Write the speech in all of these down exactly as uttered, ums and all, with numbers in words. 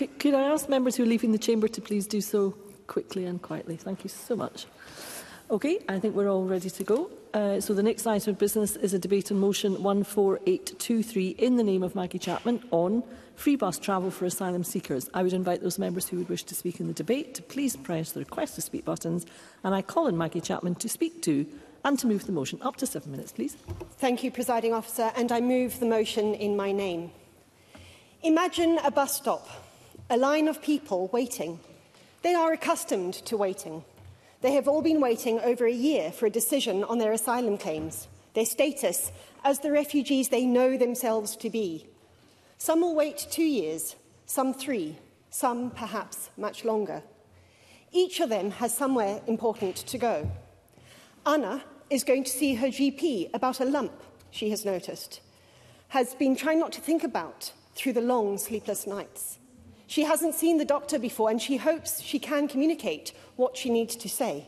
Could, could I ask members who are leaving the chamber to please do so quickly and quietly? Thank you so much. Okay, I think we're all ready to go. Uh, so the next item of business is a debate on motion one four eight two three in the name of Maggie Chapman on free bus travel for asylum seekers. I would invite those members who would wish to speak in the debate to please press the request to speak buttons, and I call on Maggie Chapman to speak to and to move the motion. Up to seven minutes, please. Thank you, Presiding Officer, and I move the motion in my name. Imagine a bus stop, a line of people waiting. They are accustomed to waiting. They have all been waiting over a year for a decision on their asylum claims, their status as the refugees they know themselves to be. Some will wait two years, some three, some perhaps much longer. Each of them has somewhere important to go. Anna is going to see her G P about a lump she has noticed, has been trying not to think about through the long sleepless nights. She hasn't seen the doctor before and she hopes she can communicate what she needs to say.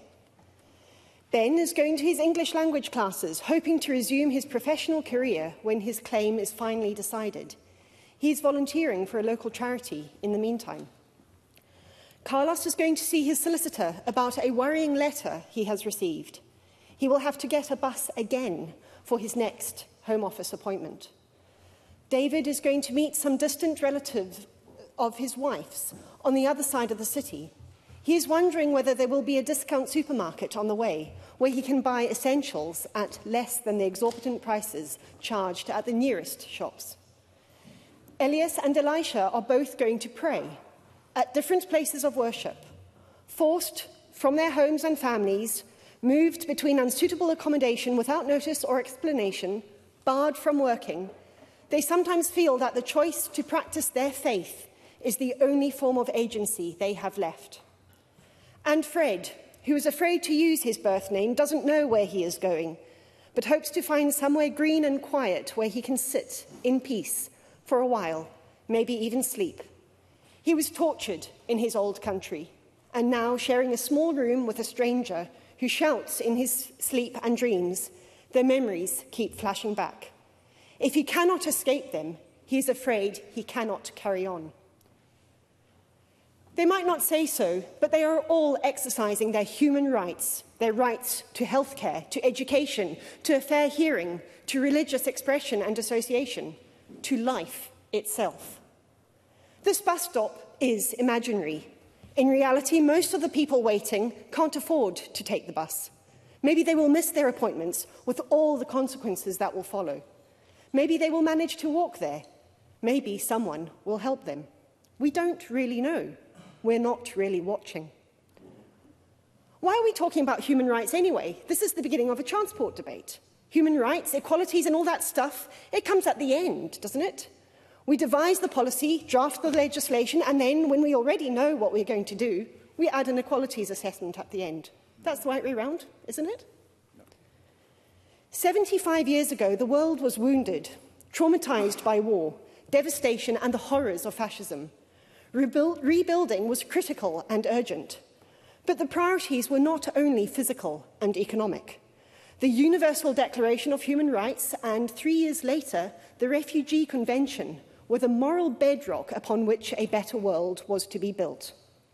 Ben is going to his English language classes, hoping to resume his professional career when his claim is finally decided. He is volunteering for a local charity in the meantime. Carlos is going to see his solicitor about a worrying letter he has received. He will have to get a bus again for his next Home Office appointment. David is going to meet some distant relative of his wife's on the other side of the city. He is wondering whether there will be a discount supermarket on the way where he can buy essentials at less than the exorbitant prices charged at the nearest shops. Elias and Elisha are both going to pray at different places of worship, forced from their homes and families, moved between unsuitable accommodation without notice or explanation, barred from working. They sometimes feel that the choice to practice their faith is the only form of agency they have left. And Fred, who is afraid to use his birth name, doesn't know where he is going, but hopes to find somewhere green and quiet where he can sit in peace for a while, maybe even sleep. He was tortured in his old country, and now sharing a small room with a stranger who shouts in his sleep and dreams, their memories keep flashing back. If he cannot escape them, he is afraid he cannot carry on. They might not say so, but they are all exercising their human rights, their rights to healthcare, to education, to a fair hearing, to religious expression and association, to life itself. This bus stop is imaginary. In reality, most of the people waiting can't afford to take the bus. Maybe they will miss their appointments with all the consequences that will follow. Maybe they will manage to walk there. Maybe someone will help them. We don't really know. We're not really watching. Why are we talking about human rights anyway? This is the beginning of a transport debate. Human rights, equalities and all that stuff, it comes at the end, doesn't it? We devise the policy, draft the legislation, and then, when we already know what we're going to do, we add an equalities assessment at the end. That's the right way round, isn't it? No. seventy-five years ago, the world was wounded, traumatised by war, devastation and the horrors of fascism. Rebuild, rebuilding was critical and urgent. But the priorities were not only physical and economic. The Universal Declaration of Human Rights and, three years later, the Refugee Convention were the moral bedrock upon which a better world was to be built.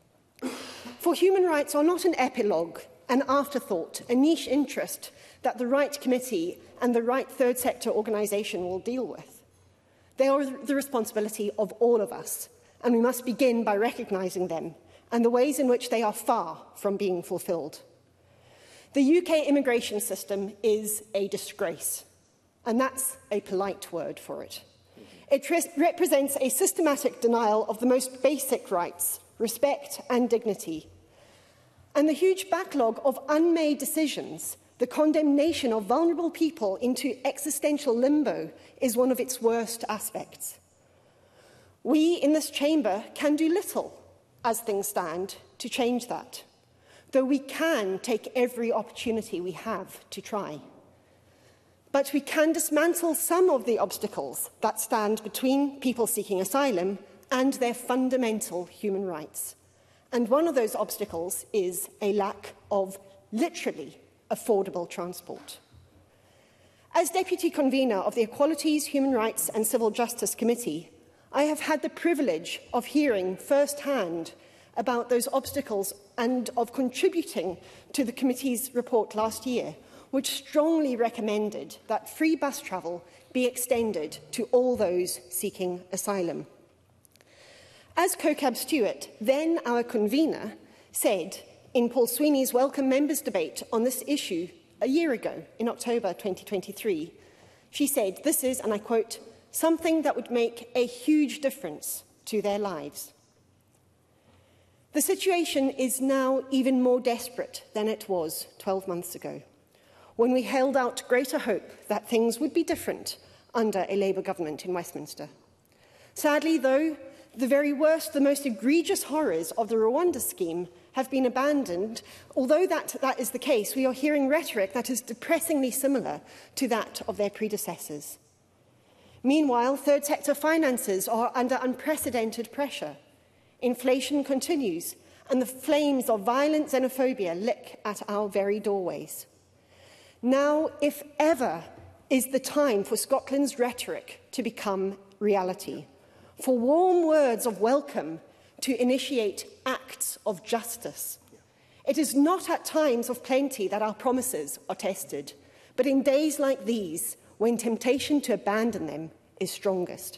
For human rights are not an epilogue, an afterthought, a niche interest that the Right Committee and the Right Third Sector organisation will deal with. They are the responsibility of all of us, and we must begin by recognising them and the ways in which they are far from being fulfilled. The U K immigration system is a disgrace, and that's a polite word for it. It represents a systematic denial of the most basic rights, respect and dignity. And the huge backlog of unmade decisions, the condemnation of vulnerable people into existential limbo, is one of its worst aspects. We in this chamber can do little, as things stand, to change that, though we can take every opportunity we have to try. But we can dismantle some of the obstacles that stand between people seeking asylum and their fundamental human rights. And one of those obstacles is a lack of, literally, affordable transport. As Deputy Convener of the Equalities, Human Rights and Civil Justice Committee, I have had the privilege of hearing firsthand about those obstacles and of contributing to the committee's report last year, which strongly recommended that free bus travel be extended to all those seeking asylum. As Co-Cab Stewart, then our convener, said in Paul Sweeney's Welcome Members debate on this issue a year ago, in October twenty twenty-three, she said, "This is," and I quote, "something that would make a huge difference to their lives." The situation is now even more desperate than it was twelve months ago, when we held out greater hope that things would be different under a Labour government in Westminster. Sadly, though, the very worst, the most egregious horrors of the Rwanda scheme have been abandoned. Although that, that is the case, we are hearing rhetoric that is depressingly similar to that of their predecessors. Meanwhile, third sector finances are under unprecedented pressure. Inflation continues, and the flames of violent xenophobia lick at our very doorways. Now, if ever, is the time for Scotland's rhetoric to become reality, for warm words of welcome to initiate acts of justice. It is not at times of plenty that our promises are tested, but in days like these, when temptation to abandon them is strongest.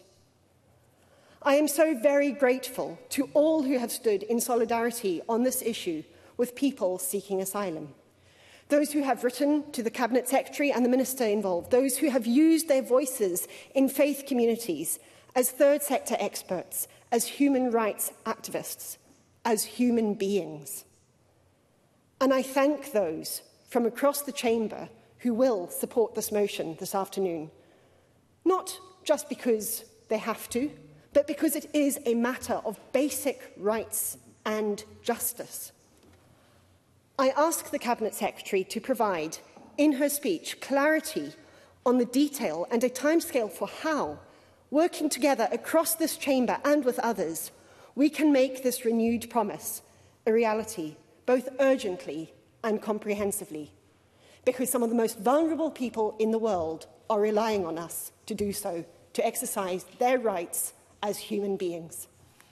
I am so very grateful to all who have stood in solidarity on this issue with people seeking asylum. Those who have written to the Cabinet Secretary and the Minister involved, those who have used their voices in faith communities, as third sector experts, as human rights activists, as human beings. And I thank those from across the chamber who will support this motion this afternoon, not just because they have to, but because it is a matter of basic rights and justice. I ask the Cabinet Secretary to provide, in her speech, clarity on the detail and a timescale for how, working together across this chamber and with others, we can make this renewed promise a reality, both urgently and comprehensively, because some of the most vulnerable people in the world are relying on us to do so, to exercise their rights as human beings.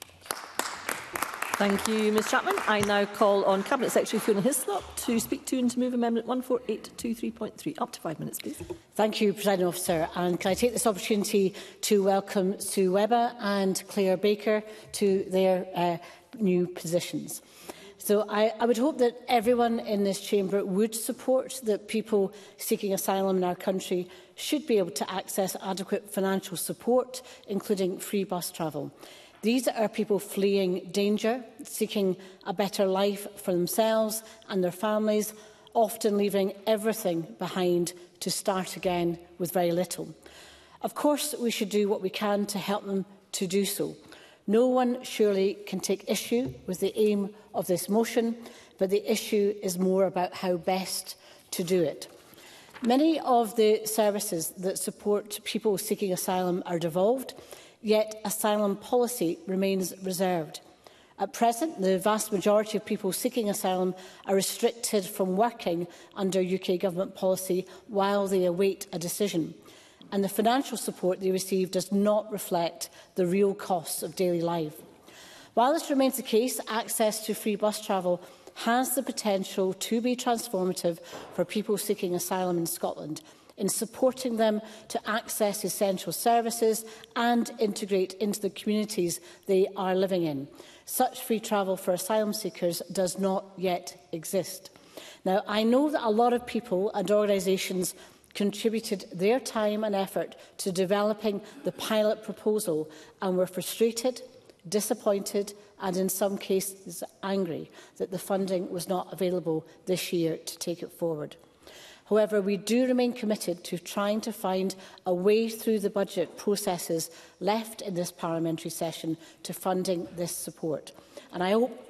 Thank you, Ms Chapman. I now call on Cabinet Secretary Fiona Hislop to speak to and to move Amendment one four eight two three point three. Up to five minutes, please. Thank you, Presiding Officer. And can I take this opportunity to welcome Sue Webber and Claire Baker to their uh, new positions. So I, I would hope that everyone in this chamber would support that people seeking asylum in our country should be able to access adequate financial support, including free bus travel. These are people fleeing danger, seeking a better life for themselves and their families, often leaving everything behind to start again with very little. Of course, we should do what we can to help them to do so. No one surely can take issue with the aim of this motion, but the issue is more about how best to do it. Many of the services that support people seeking asylum are devolved, yet asylum policy remains reserved. At present, the vast majority of people seeking asylum are restricted from working under U K Government policy while they await a decision, and the financial support they receive does not reflect the real costs of daily life. While this remains the case, access to free bus travel has the potential to be transformative for people seeking asylum in Scotland, in supporting them to access essential services and integrate into the communities they are living in. Such free travel for asylum seekers does not yet exist. Now, I know that a lot of people and organisations contributed their time and effort to developing the pilot proposal and were frustrated, disappointed and in some cases angry that the funding was not available this year to take it forward. However, we do remain committed to trying to find a way through the budget processes left in this parliamentary session to funding this support. And I hope...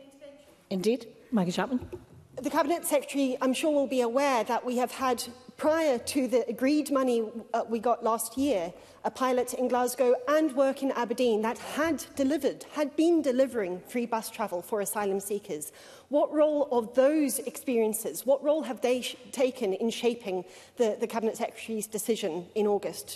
Indeed. Maggie Chapman. The Cabinet Secretary, I'm sure, will be aware that we have had, prior to the agreed money uh, we got last year, a pilot in Glasgow and work in Aberdeen that had delivered, had been delivering free bus travel for asylum seekers. What role of those experiences, what role have they sh taken in shaping the, the Cabinet Secretary's decision in August?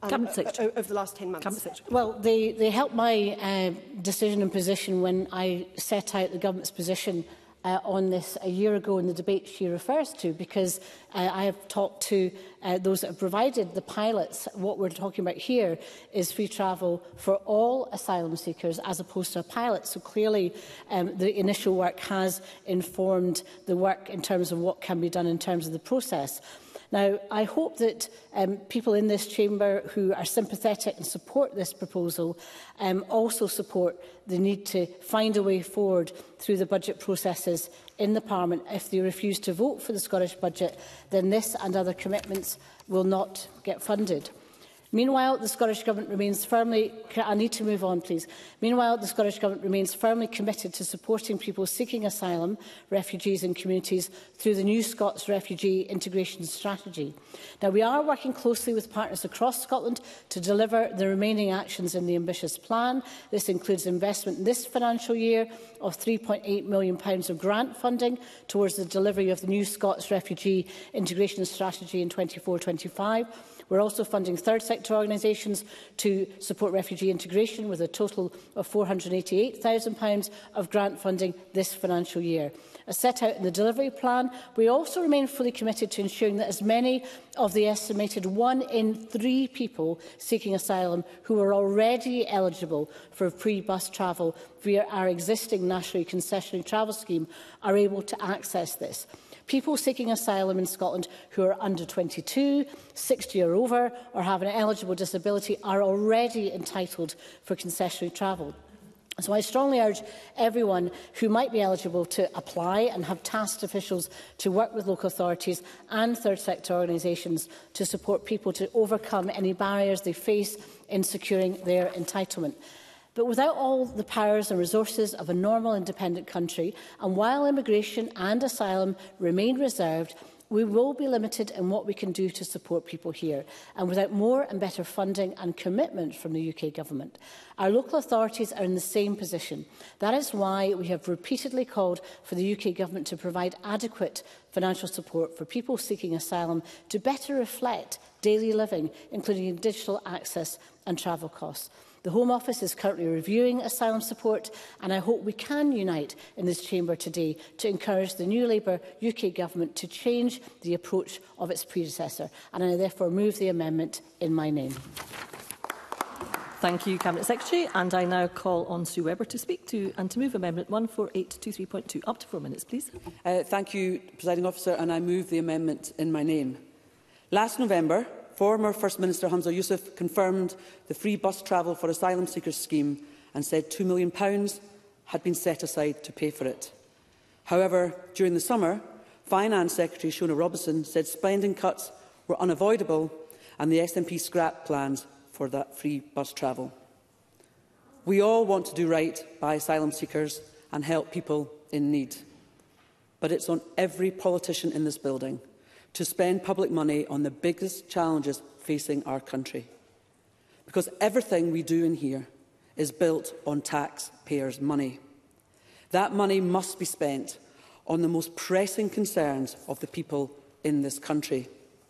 um, over the last ten months? Well, they, they helped my uh, decision and position when I set out the government's position Uh, on this a year ago in the debate she refers to, because uh, I have talked to uh, those that have provided the pilots. What we're talking about here is free travel for all asylum seekers as opposed to a pilot. So clearly um, the initial work has informed the work in terms of what can be done in terms of the process. Now, I hope that um, people in this chamber who are sympathetic and support this proposal um, also support the need to find a way forward through the budget processes in the Parliament. If they refuse to vote for the Scottish budget, then this and other commitments will not get funded. Meanwhile, the Scottish Government remains firmly... I need to move on, please. Meanwhile, the Scottish Government remains firmly committed to supporting people seeking asylum, refugees and communities through the new Scots Refugee Integration Strategy. Now, we are working closely with partners across Scotland to deliver the remaining actions in the ambitious plan. This includes investment in this financial year of three point eight million pounds of grant funding towards the delivery of the new Scots Refugee Integration Strategy in twenty-four twenty-five. We're also funding third sector organisations to support refugee integration with a total of four hundred and eighty-eight thousand pounds of grant funding this financial year. As set out in the delivery plan, we also remain fully committed to ensuring that as many of the estimated one in three people seeking asylum who are already eligible for free bus travel via our existing nationally concessionary travel scheme are able to access this. People seeking asylum in Scotland who are under twenty-two, sixty or over, or have an eligible disability are already entitled for concessionary travel. So I strongly urge everyone who might be eligible to apply and have tasked officials to work with local authorities and third sector organisations to support people to overcome any barriers they face in securing their entitlement. But without all the powers and resources of a normal independent country, and while immigration and asylum remain reserved, we will be limited in what we can do to support people here, and without more and better funding and commitment from the U K Government. Our local authorities are in the same position. That is why we have repeatedly called for the U K Government to provide adequate financial support for people seeking asylum to better reflect daily living, including digital access and travel costs. The Home Office is currently reviewing asylum support, and I hope we can unite in this chamber today to encourage the new Labour U K Government to change the approach of its predecessor. And I therefore move the amendment in my name. Thank you, Cabinet Secretary. And I now call on Sue Webber to speak to and to move Amendment one four eight two three point two. Up to four minutes, please. Uh, thank you, Presiding Officer, and I move the amendment in my name. Last November, former First Minister Hamza Yousaf confirmed the free bus travel for asylum seekers scheme and said two million pounds had been set aside to pay for it. However, during the summer, Finance Secretary Shona Robinson said spending cuts were unavoidable and the S N P scrapped plans for that free bus travel. We all want to do right by asylum seekers and help people in need. But it's on every politician in this building to spend public money on the biggest challenges facing our country. Because everything we do in here is built on taxpayers' money. That money must be spent on the most pressing concerns of the people in this country.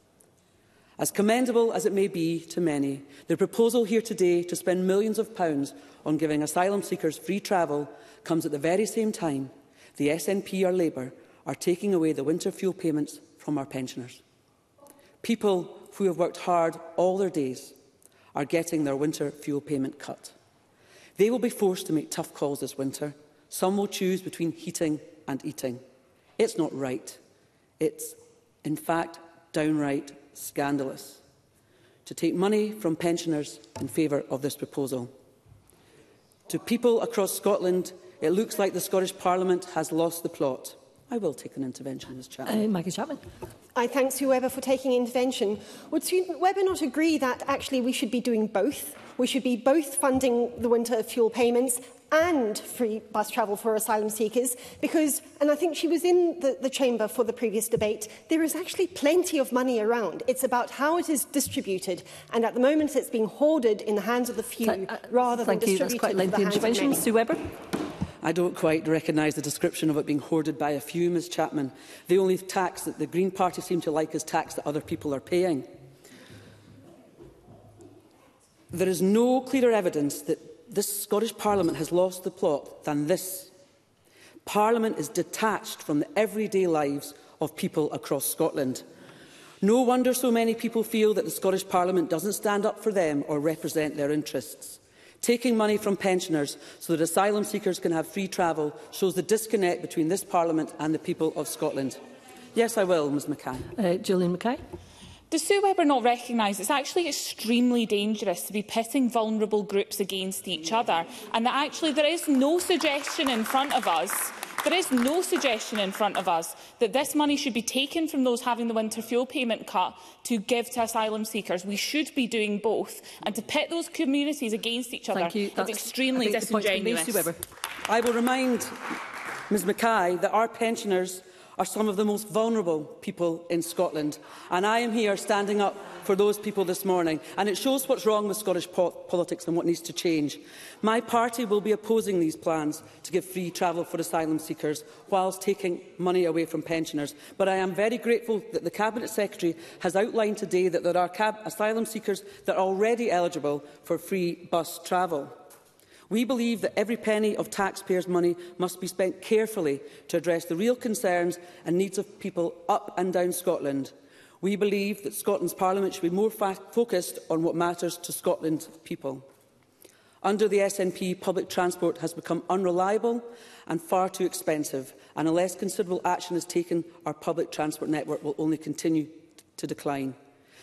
As commendable as it may be to many, the proposal here today to spend millions of pounds on giving asylum seekers free travel comes at the very same time the S N P or Labour are taking away the winter fuel payments from our pensioners. People who have worked hard all their days are getting their winter fuel payment cut. They will be forced to make tough calls this winter. Some will choose between heating and eating. It's not right. It's, in fact, downright scandalous to take money from pensioners in favour of this proposal. To people across Scotland, it looks like the Scottish Parliament has lost the plot. I will take an intervention, Miz Chapman. Uh, Maggie Chapman. I thank Sue Webber for taking intervention. Would Sue Webber not agree that actually we should be doing both? We should be both funding the winter fuel payments and free bus travel for asylum seekers because, and I think she was in the, the chamber for the previous debate, there is actually plenty of money around. It's about how it is distributed, and at the moment it's being hoarded in the hands of the few Th uh, rather than distributed in the hands of many. Sue Webber. I don't quite recognise the description of it being hoarded by a few, Miz Chapman. The only tax that the Green Party seem to like is tax that other people are paying. There is no clearer evidence that this Scottish Parliament has lost the plot than this. Parliament is detached from the everyday lives of people across Scotland. No wonder so many people feel that the Scottish Parliament doesn't stand up for them or represent their interests. Taking money from pensioners so that asylum seekers can have free travel shows the disconnect between this Parliament and the people of Scotland. Yes, I will, Ms Mackay. Uh, Gillian Mackay. Does Sue Webber not recognise it's actually extremely dangerous to be pitting vulnerable groups against each other, and that actually there is no suggestion in front of us There is no suggestion in front of us that this money should be taken from those having the winter fuel payment cut to give to asylum seekers. We should be doing both, and to pit those communities against each other is extremely disingenuous. I will remind Ms Mackay that our pensioners are some of the most vulnerable people in Scotland, and I am here standing up for those people this morning, and it shows what's wrong with Scottish po politics and what needs to change. My party will be opposing these plans to give free travel for asylum seekers whilst taking money away from pensioners, but I am very grateful that the Cabinet Secretary has outlined today that there are cab asylum seekers that are already eligible for free bus travel. We believe that every penny of taxpayers' money must be spent carefully to address the real concerns and needs of people up and down Scotland. We believe that Scotland's Parliament should be more focused on what matters to Scotland's people. Under the S N P, public transport has become unreliable and far too expensive, and unless considerable action is taken, our public transport network will only continue to decline.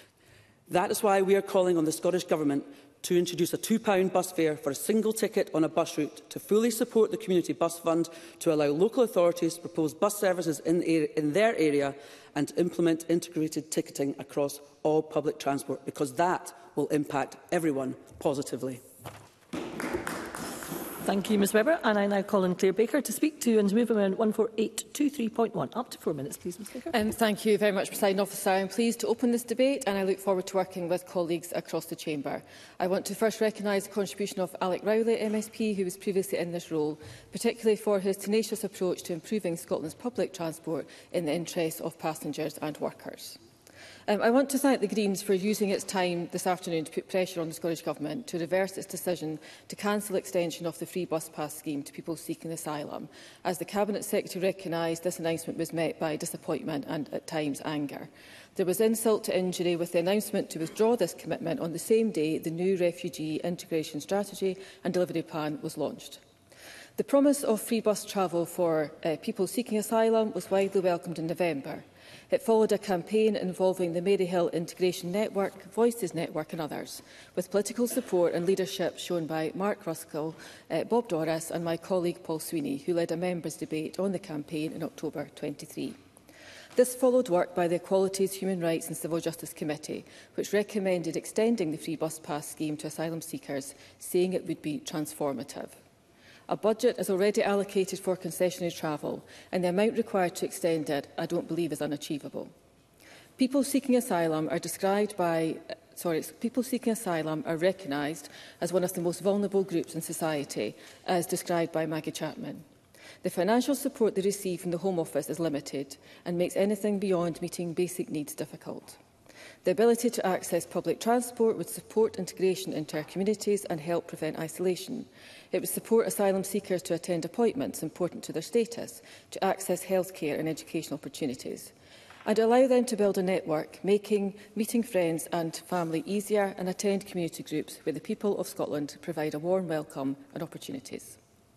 That is why we are calling on the Scottish Government to introduce a two pound bus fare for a single ticket on a bus route, to fully support the Community Bus Fund, to allow local authorities to propose bus services in, in their area, and to implement integrated ticketing across all public transport, because that will impact everyone positively. Thank you, Ms Webber. And I now call on Claire Baker to speak to and to move amendment one four eight two three point one. Up to four minutes, please, Ms Baker. Um, thank you very much, Presiding Officer. I am pleased to open this debate, and I look forward to working with colleagues across the Chamber. I want to first recognise the contribution of Alec Rowley, M S P, who was previously in this role, particularly for his tenacious approach to improving Scotland's public transport in the interests of passengers and workers. Um, I want to thank the Greens for using its time this afternoon to put pressure on the Scottish Government to reverse its decision to cancel extension of the free bus pass scheme to people seeking asylum. As the Cabinet Secretary recognised, this announcement was met by disappointment and, at times, anger. There was insult to injury with the announcement to withdraw this commitment on the same day the new Refugee Integration Strategy and Delivery Plan was launched. The promise of free bus travel for uh, people seeking asylum was widely welcomed in November. It followed a campaign involving the Maryhill Integration Network, Voices Network and others, with political support and leadership shown by Mark Ruskell, uh, Bob Doris and my colleague Paul Sweeney, who led a members' debate on the campaign in October twenty-three. This followed work by the Equalities, Human Rights and Civil Justice Committee, which recommended extending the free bus pass scheme to asylum seekers, saying it would be transformative. A budget is already allocated for concessionary travel, and the amount required to extend it, I don't believe, is unachievable. People seeking asylum are described by, sorry, people seeking asylum are recognised as one of the most vulnerable groups in society, as described by Maggie Chapman. The financial support they receive from the Home Office is limited and makes anything beyond meeting basic needs difficult. The ability to access public transport would support integration into our communities and help prevent isolation. It would support asylum seekers to attend appointments important to their status, to access healthcare and education opportunities, and allow them to build a network, making meeting friends and family easier, and attend community groups where the people of Scotland provide a warm welcome and opportunities.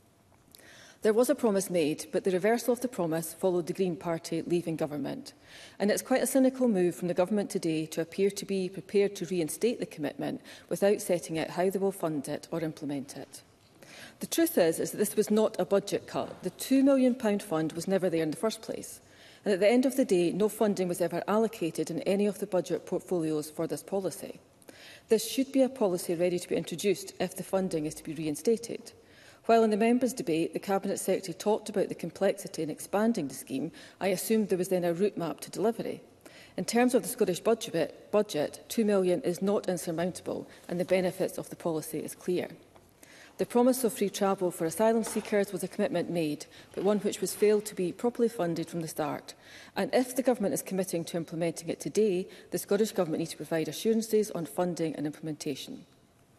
There was a promise made, but the reversal of the promise followed the Green Party leaving government. And it's quite a cynical move from the government today to appear to be prepared to reinstate the commitment without setting out how they will fund it or implement it. The truth is, is that this was not a budget cut. The two million pound fund was never there in the first place. And at the end of the day, no funding was ever allocated in any of the budget portfolios for this policy. This should be a policy ready to be introduced if the funding is to be reinstated. While in the members' debate, the Cabinet Secretary talked about the complexity in expanding the scheme, I assumed there was then a route map to delivery. In terms of the Scottish budget, budget two million is not insurmountable, and the benefits of the policy is clear. The promise of free travel for asylum seekers was a commitment made, but one which was failed to be properly funded from the start. And if the Government is committing to implementing it today, the Scottish Government needs to provide assurances on funding and implementation.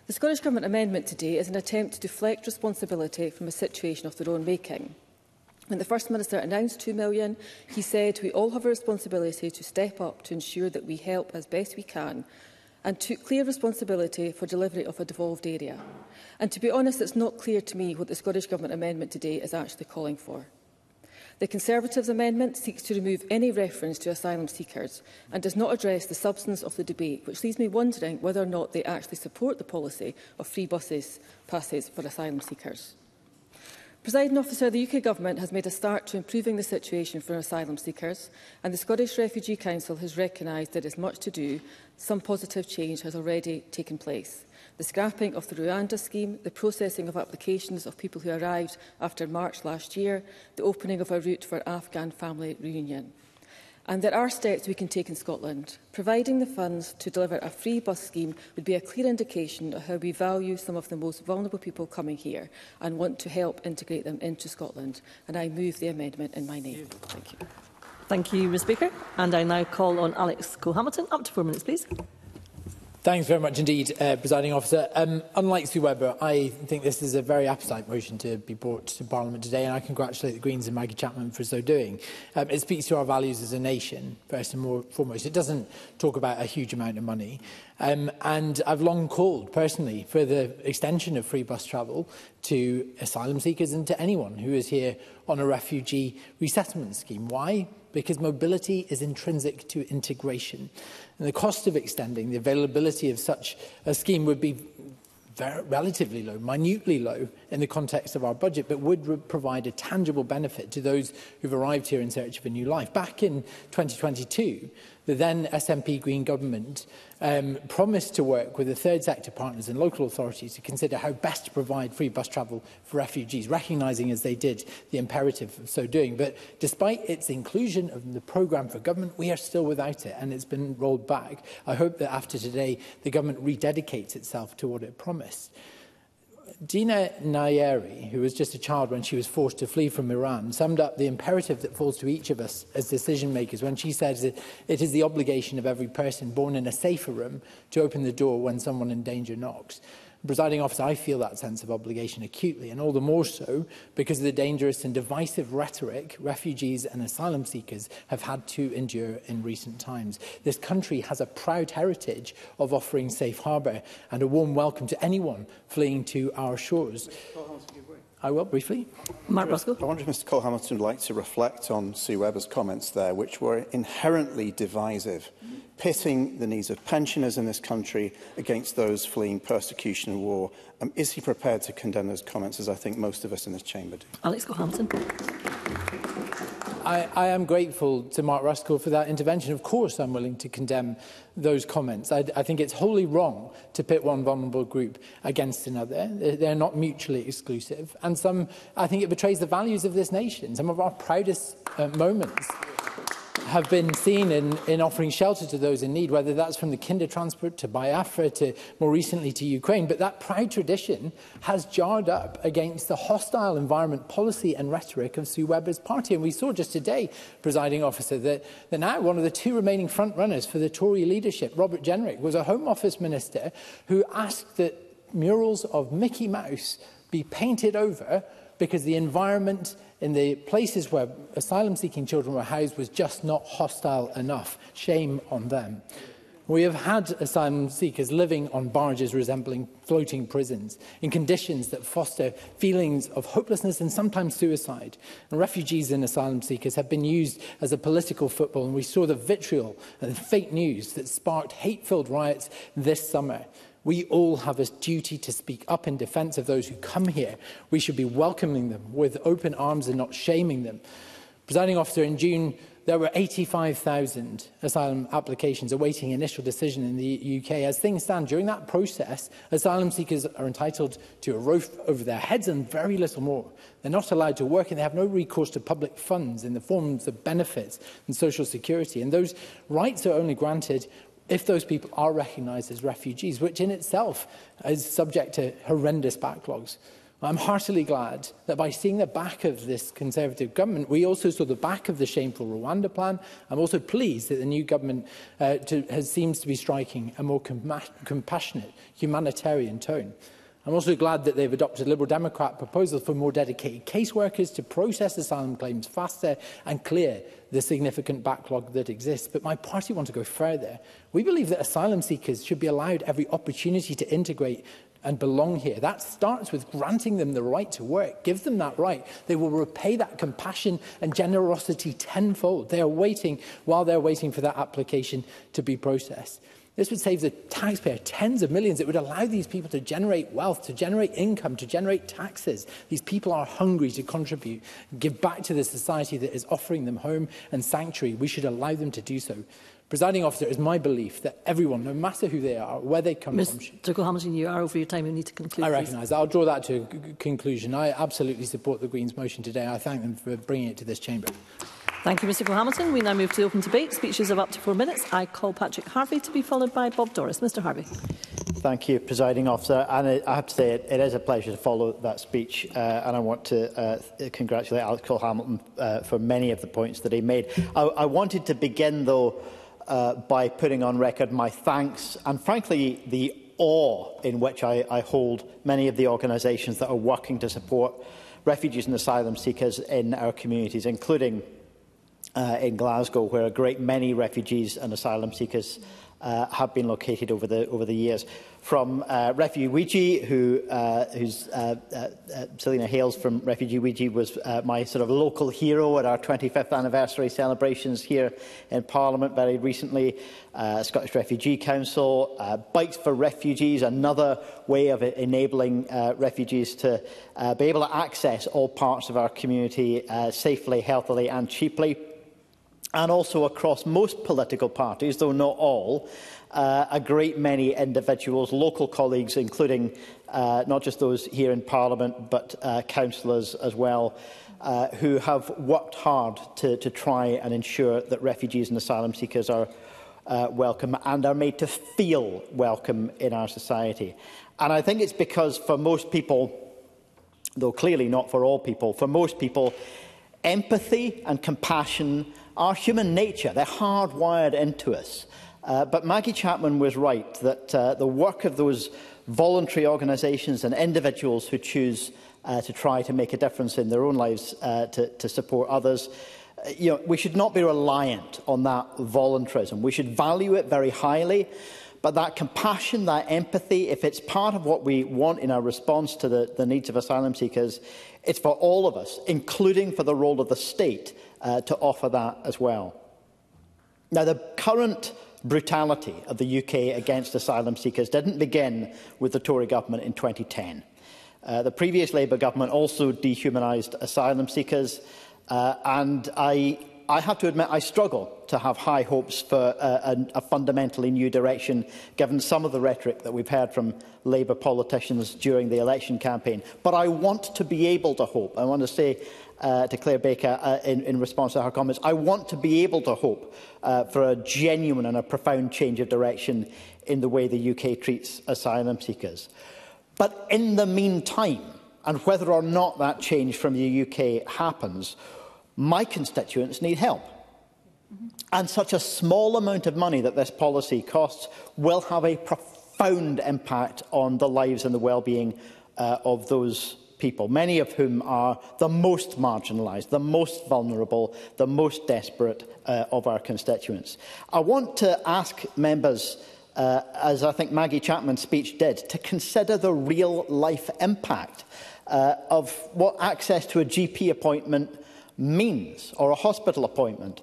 The Scottish Government amendment today is an attempt to deflect responsibility from a situation of their own making. When the First Minister announced two million pounds, he said we all have a responsibility to step up to ensure that we help as best we can, and took clear responsibility for delivery of a devolved area. And to be honest, it's not clear to me what the Scottish Government amendment today is actually calling for. The Conservatives' amendment seeks to remove any reference to asylum seekers and does not address the substance of the debate, which leaves me wondering whether or not they actually support the policy of free buses passes for asylum seekers. Presiding Officer, the U K Government has made a start to improving the situation for asylum seekers, and the Scottish Refugee Council has recognised there is much to do. Some positive change has already taken place. The scrapping of the Rwanda scheme, the processing of applications of people who arrived after March last year, the opening of a route for Afghan family reunion. And there are steps we can take in Scotland. Providing the funds to deliver a free bus scheme would be a clear indication of how we value some of the most vulnerable people coming here and want to help integrate them into Scotland. And I move the amendment in my name. Thank you. Thank you, Ms Baker. And I now call on Alex Cole-Hamilton. Up to four minutes, please. Thanks very much indeed, uh, Presiding Officer. Um, unlike Sue Webber, I think this is a very appetite motion to be brought to Parliament today, and I congratulate the Greens and Maggie Chapman for so doing. Um, it speaks to our values as a nation, first and more foremost. It doesn't talk about a huge amount of money. Um, and I've long called, personally, for the extension of free bus travel to asylum seekers and to anyone who is here on a refugee resettlement scheme. Why? Because mobility is intrinsic to integration. And the cost of extending the availability of such a scheme would be very, relatively low, minutely low in the context of our budget, but would provide a tangible benefit to those who've arrived here in search of a new life. Back in twenty twenty-two, the then S N P Green government um, promised to work with the third sector partners and local authorities to consider how best to provide free bus travel for refugees, recognising as they did the imperative of so doing. But despite its inclusion of the programme for government, we are still without it, and it's been rolled back. I hope that after today, the government rededicates itself to what it promised. Dina Nayeri, who was just a child when she was forced to flee from Iran, summed up the imperative that falls to each of us as decision makers when she says that it is the obligation of every person born in a safer room to open the door when someone in danger knocks. Presiding Officer, I feel that sense of obligation acutely, and all the more so because of the dangerous and divisive rhetoric refugees and asylum seekers have had to endure in recent times. This country has a proud heritage of offering safe harbour and a warm welcome to anyone fleeing to our shores. I will, briefly. Mark Roscoe. I wonder if Mr Cole-Hamilton would like to reflect on Sue Webber's comments there, which were inherently divisive, pitting the needs of pensioners in this country against those fleeing persecution and war. Um, is he prepared to condemn those comments, as I think most of us in this chamber do? Alex Cole-Hamilton. I, I am grateful to Mark Ruskell for that intervention. Of course I'm willing to condemn those comments. I, I think it's wholly wrong to pit one vulnerable group against another. They're, they're not mutually exclusive. And some, I think it betrays the values of this nation. Some of our proudest uh, moments have been seen in, in offering shelter to those in need, whether that's from the kinder transport to Biafra to more recently to Ukraine. But that proud tradition has jarred up against the hostile environment policy and rhetoric of Sue Webber's party. And we saw just today, Presiding Officer, that, that now one of the two remaining front runners for the Tory leadership, Robert Jenrick, was a Home Office minister who asked that murals of Mickey Mouse be painted over because the environment in the places where asylum-seeking children were housed was just not hostile enough. Shame on them. We have had asylum seekers living on barges resembling floating prisons in conditions that foster feelings of hopelessness and sometimes suicide. And refugees and asylum seekers have been used as a political football, and we saw the vitriol and the fake news that sparked hate-filled riots this summer. We all have a duty to speak up in defence of those who come here. We should be welcoming them with open arms and not shaming them. Presiding Officer, in June, there were eighty-five thousand asylum applications awaiting initial decision in the U K. As things stand, during that process, asylum seekers are entitled to a roof over their heads and very little more. They're not allowed to work and they have no recourse to public funds in the forms of benefits and social security. And those rights are only granted if those people are recognised as refugees, which in itself is subject to horrendous backlogs. I'm heartily glad that by seeing the back of this Conservative government, we also saw the back of the shameful Rwanda plan. I'm also pleased that the new government uh, to, has, seems to be striking a more com compassionate, humanitarian tone. I'm also glad that they've adopted a Liberal Democrat proposal for more dedicated caseworkers to process asylum claims faster and clear the significant backlog that exists. But my party want to go further. We believe that asylum seekers should be allowed every opportunity to integrate and belong here. That starts with granting them the right to work. Give them that right. They will repay that compassion and generosity tenfold. They are waiting while they're waiting for that application to be processed. This would save the taxpayer tens of millions. It would allow these people to generate wealth, to generate income, to generate taxes. These people are hungry to contribute, give back to the society that is offering them home and sanctuary. We should allow them to do so. Presiding officer, it is my belief that everyone, no matter who they are, where they come from... Mister Hamilton, you are over your time. You need to conclude. I recognise that. I'll draw that to a conclusion. I absolutely support the Greens' motion today. I thank them for bringing it to this chamber. Thank you, Mr Hamilton. We now move to the open debate. Speeches of up to four minutes. I call Patrick Harvey to be followed by Bob Doris. Mr Harvey. Thank you, Presiding Officer. And I have to say it, it is a pleasure to follow that speech. Uh, and I want to uh, congratulate Alex Cole-Hamilton uh, for many of the points that he made. I, I wanted to begin, though, uh, by putting on record my thanks and, frankly, the awe in which I, I hold many of the organisations that are working to support refugees and asylum seekers in our communities, including Uh, in Glasgow, where a great many refugees and asylum seekers uh, have been located over the over the years. From uh, Refugee Ouija, who uh, who's uh, uh, uh, Selina Hales from Refugee Ouija was uh, my sort of local hero at our twenty-fifth anniversary celebrations here in Parliament very recently. Uh, Scottish Refugee Council, uh, Bikes for Refugees, another way of enabling uh, refugees to uh, be able to access all parts of our community uh, safely, healthily and cheaply. And also across most political parties, though not all, uh, a great many individuals, local colleagues, including uh, not just those here in Parliament, but uh, councillors as well, uh, who have worked hard to, to try and ensure that refugees and asylum seekers are uh, welcome and are made to feel welcome in our society. And I think it's because for most people, though clearly not for all people, for most people, empathy and compassion are human nature. They're hardwired into us. Uh, but Maggie Chapman was right that uh, the work of those voluntary organisations and individuals who choose uh, to try to make a difference in their own lives uh, to, to support others, uh, you know, we should not be reliant on that voluntarism. We should value it very highly. But that compassion, that empathy, if it's part of what we want in our response to the, the needs of asylum seekers, it's for all of us, including for the role of the state, uh, to offer that as well. Now, the current brutality of the U K against asylum seekers didn't begin with the Tory government in twenty ten. Uh, the previous Labour government also dehumanised asylum seekers, uh, and I... I have to admit I struggle to have high hopes for uh, a, a fundamentally new direction, given some of the rhetoric that we've heard from Labour politicians during the election campaign. But I want to be able to hope. I want to say uh, to Claire Baker uh, in, in response to her comments, I want to be able to hope uh, for a genuine and a profound change of direction in the way the U K treats asylum seekers. But in the meantime, and whether or not that change from the U K happens, my constituents need help. Mm-hmm. And such a small amount of money that this policy costs will have a profound impact on the lives and the well-being uh, of those people, many of whom are the most marginalised, the most vulnerable, the most desperate uh, of our constituents. I want to ask members, uh, as I think Maggie Chapman's speech did, to consider the real-life impact uh, of what access to a G P appointment means, or a hospital appointment,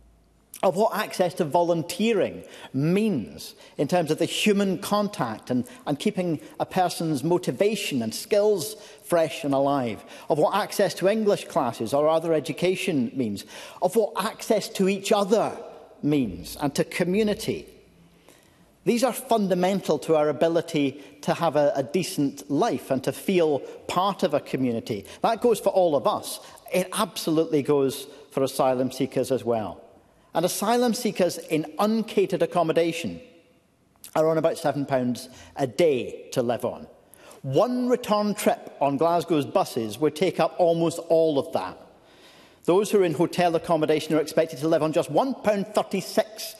of what access to volunteering means in terms of the human contact and, and keeping a person's motivation and skills fresh and alive, of what access to English classes or other education means, of what access to each other means and to community. These are fundamental to our ability to have a, a decent life and to feel part of a community. That goes for all of us. It absolutely goes for asylum seekers as well. And asylum seekers in uncatered accommodation are on about seven pounds a day to live on. One return trip on Glasgow's buses would take up almost all of that. Those who are in hotel accommodation are expected to live on just one pound thirty-six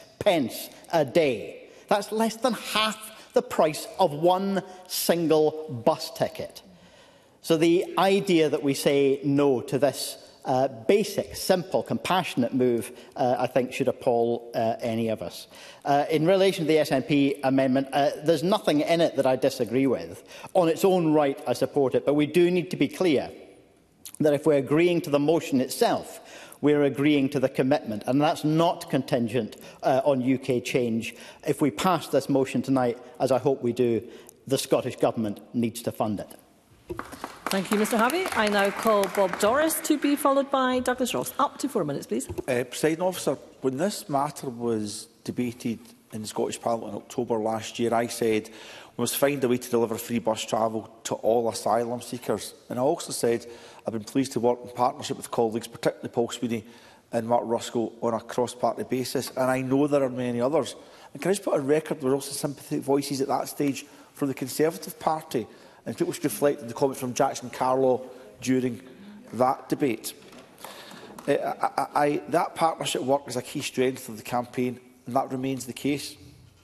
a day. That's less than half the price of one single bus ticket. So the idea that we say no to this uh, basic, simple, compassionate move, uh, I think, should appall uh, any of us. Uh, in relation to the S N P amendment, uh, there's nothing in it that I disagree with. On its own right, I support it, but we do need to be clear that if we're agreeing to the motion itself, we're agreeing to the commitment, and that's not contingent uh, on U K change. If we pass this motion tonight, as I hope we do, the Scottish Government needs to fund it. Thank you, Mr Harvey. I now call Bob Doris to be followed by Douglas Ross. Up to four minutes, please. Uh, Presiding Officer, when this matter was debated in the Scottish Parliament in October last year, I said we must find a way to deliver free bus travel to all asylum seekers. And I also said I've been pleased to work in partnership with colleagues, particularly Paul Sweeney and Mark Ruskell, on a cross-party basis. And I know there are many others. And can I just put on record there were also sympathetic voices at that stage from the Conservative Party, and people should reflect on the comment from Jackson Carlaw during that debate. Uh, I, I, I, that partnership work is a key strength of the campaign, and that remains the case.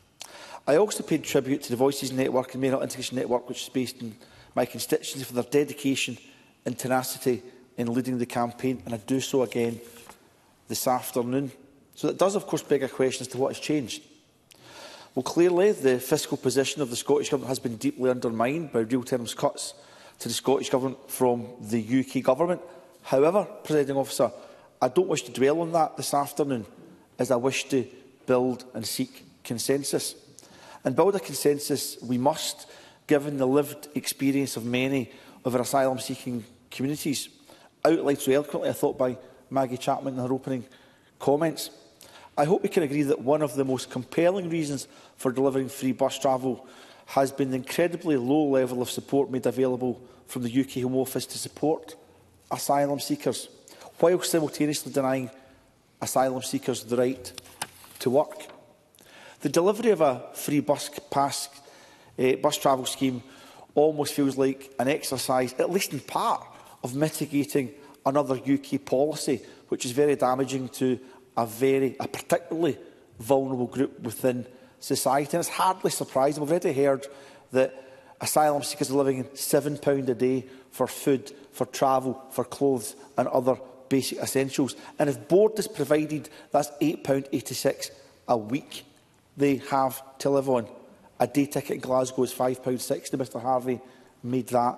I also paid tribute to the Voices Network and Mental Integration Network, which is based in my constituency, for their dedication and tenacity in leading the campaign, and I do so again this afternoon. So that does, of course, beg a question as to what has changed. Well, clearly, the fiscal position of the Scottish Government has been deeply undermined by real terms cuts to the Scottish Government from the U K Government. However, Presiding Officer, I don't wish to dwell on that this afternoon, as I wish to build and seek consensus. And build a consensus we must, given the lived experience of many of our asylum-seeking communities, outlined so eloquently, I thought, by Maggie Chapman in her opening comments. I hope we can agree that one of the most compelling reasons for delivering free bus travel has been the incredibly low level of support made available from the U K Home Office to support asylum seekers, while simultaneously denying asylum seekers the right to work. The delivery of a free bus, pass, uh, bus travel scheme almost feels like an exercise, at least in part, of mitigating another U K policy, which is very damaging to a very, a particularly vulnerable group within society. And it's hardly surprising. We've already heard that asylum seekers are living in seven pounds a day for food, for travel, for clothes and other basic essentials. And if board is provided, that's eight pounds eighty-six a week they have to live on. A day ticket in Glasgow is five pounds sixty. Mr Harvey made that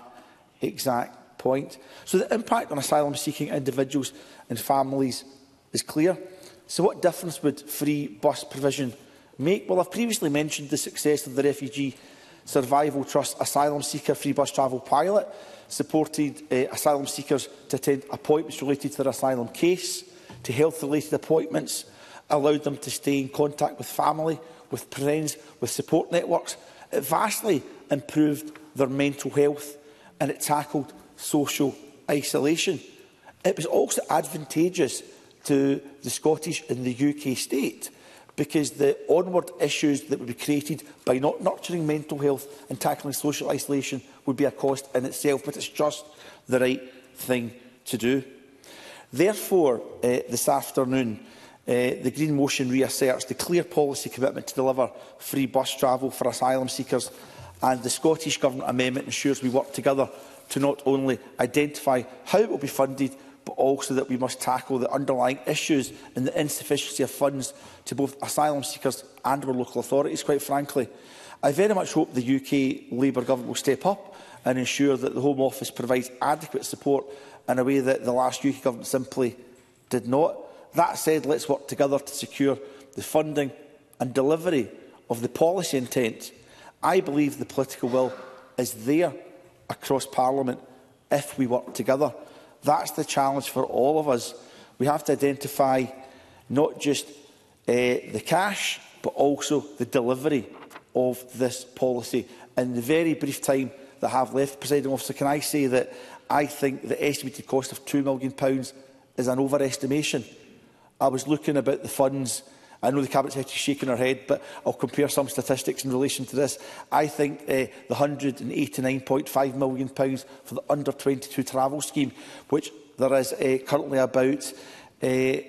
exact point. So the impact on asylum-seeking individuals and families is clear. So what difference would free bus provision make? Well, I've previously mentioned the success of the Refugee Survival Trust Asylum Seeker Free Bus Travel pilot, supported uh, asylum seekers to attend appointments related to their asylum case, to health-related appointments, allowed them to stay in contact with family, with friends, with support networks. It vastly improved their mental health, and it tackled social isolation. It was also advantageous to the Scottish and the U K state, because the onward issues that would be created by not nurturing mental health and tackling social isolation would be a cost in itself, but it's just the right thing to do. Therefore, uh, this afternoon, uh, the Green Motion reasserts the clear policy commitment to deliver free bus travel for asylum seekers, and the Scottish Government amendment ensures we work together to not only identify how it will be funded, but also that we must tackle the underlying issues and the insufficiency of funds to both asylum seekers and our local authorities, quite frankly. I very much hope the U K Labour Government will step up and ensure that the Home Office provides adequate support in a way that the last U K Government simply did not. That said, let's work together to secure the funding and delivery of the policy intent. I believe the political will is there across Parliament if we work together. That's the challenge for all of us. We have to identify not just uh, the cash, but also the delivery of this policy. In the very brief time that I have left, Presiding Officer, can I say that I think the estimated cost of two million pounds is an overestimation. I was looking about the funds I know the Cabinet Secretary is shaking her head, but I'll compare some statistics in relation to this. I think uh, the one hundred and eighty-nine point five million pounds for the under twenty-two travel scheme, which there is uh, currently about uh,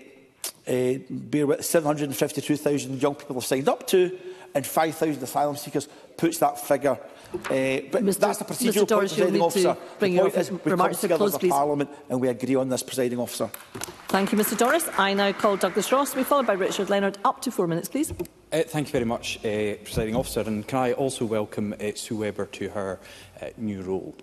uh, bear with, seven hundred and fifty-two thousand young people have signed up to, and five thousand asylum seekers, puts that figure. Uh, but Mister that's the procedural point, presiding officer. The point is, we come together as a Parliament and we agree on this, presiding officer. Thank you, Mr Doris. I now call Douglas Ross to be followed by Richard Leonard. Up to four minutes, please. Uh, thank you very much, uh, presiding officer. And can I also welcome uh, Sue Webber to her uh, new role.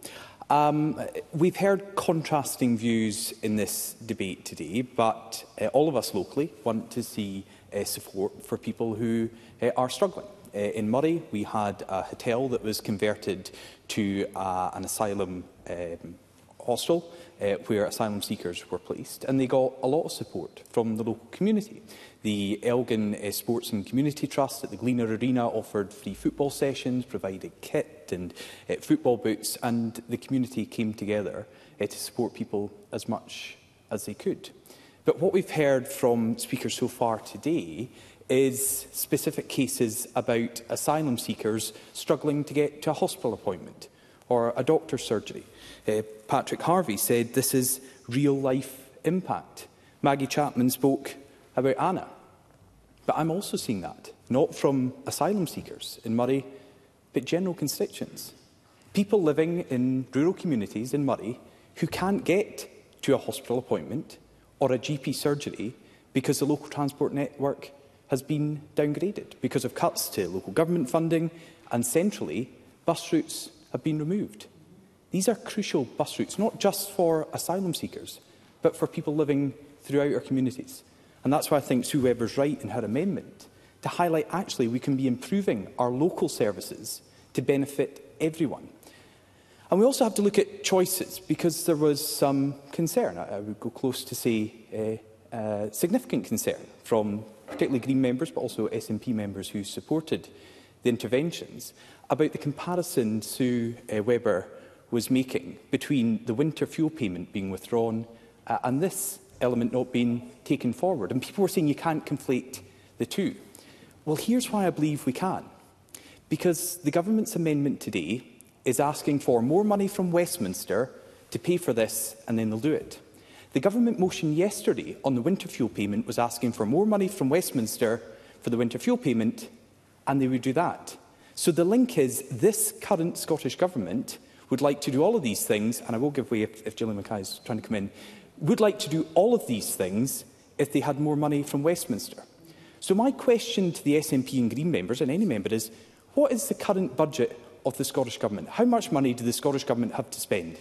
Um, we've heard contrasting views in this debate today, but uh, all of us locally want to see uh, support for people who uh, are struggling. Uh, in Murray, we had a hotel that was converted to uh, an asylum um, hostel uh, where asylum seekers were placed, and they got a lot of support from the local community. The Elgin uh, Sports and Community Trust at the Gleaner Arena offered free football sessions, provided kit and uh, football boots, and the community came together uh, to support people as much as they could. But what we've heard from speakers so far today is specific cases about asylum seekers struggling to get to a hospital appointment or a doctor's surgery. Uh, Patrick Harvey said this is real-life impact. Maggie Chapman spoke about Anna. But I'm also seeing that, not from asylum seekers in Murray, but general constituents. People living in rural communities in Murray who can't get to a hospital appointment or a G P surgery because the local transport network has been downgraded because of cuts to local government funding, and centrally, bus routes have been removed. These are crucial bus routes, not just for asylum seekers, but for people living throughout our communities. And that's why I think Sue Webber's right in her amendment to highlight actually we can be improving our local services to benefit everyone. And we also have to look at choices, because there was some concern, I, I would go close to say uh, uh, significant concern from particularly Green members, but also S N P members who supported the interventions, about the comparison Sue uh, Webber was making between the winter fuel payment being withdrawn uh, and this element not being taken forward. And people were saying you can't conflate the two. Well, here's why I believe we can. Because the government's amendment today is asking for more money from Westminster to pay for this, and then they'll do it. The government motion yesterday on the winter fuel payment was asking for more money from Westminster for the winter fuel payment, and they would do that. So the link is this current Scottish Government would like to do all of these things, and I will give way if, if Gillian Mackay is trying to come in, would like to do all of these things if they had more money from Westminster. So my question to the S N P and Green members, and any member, is what is the current budget of the Scottish Government? How much money do the Scottish Government have to spend?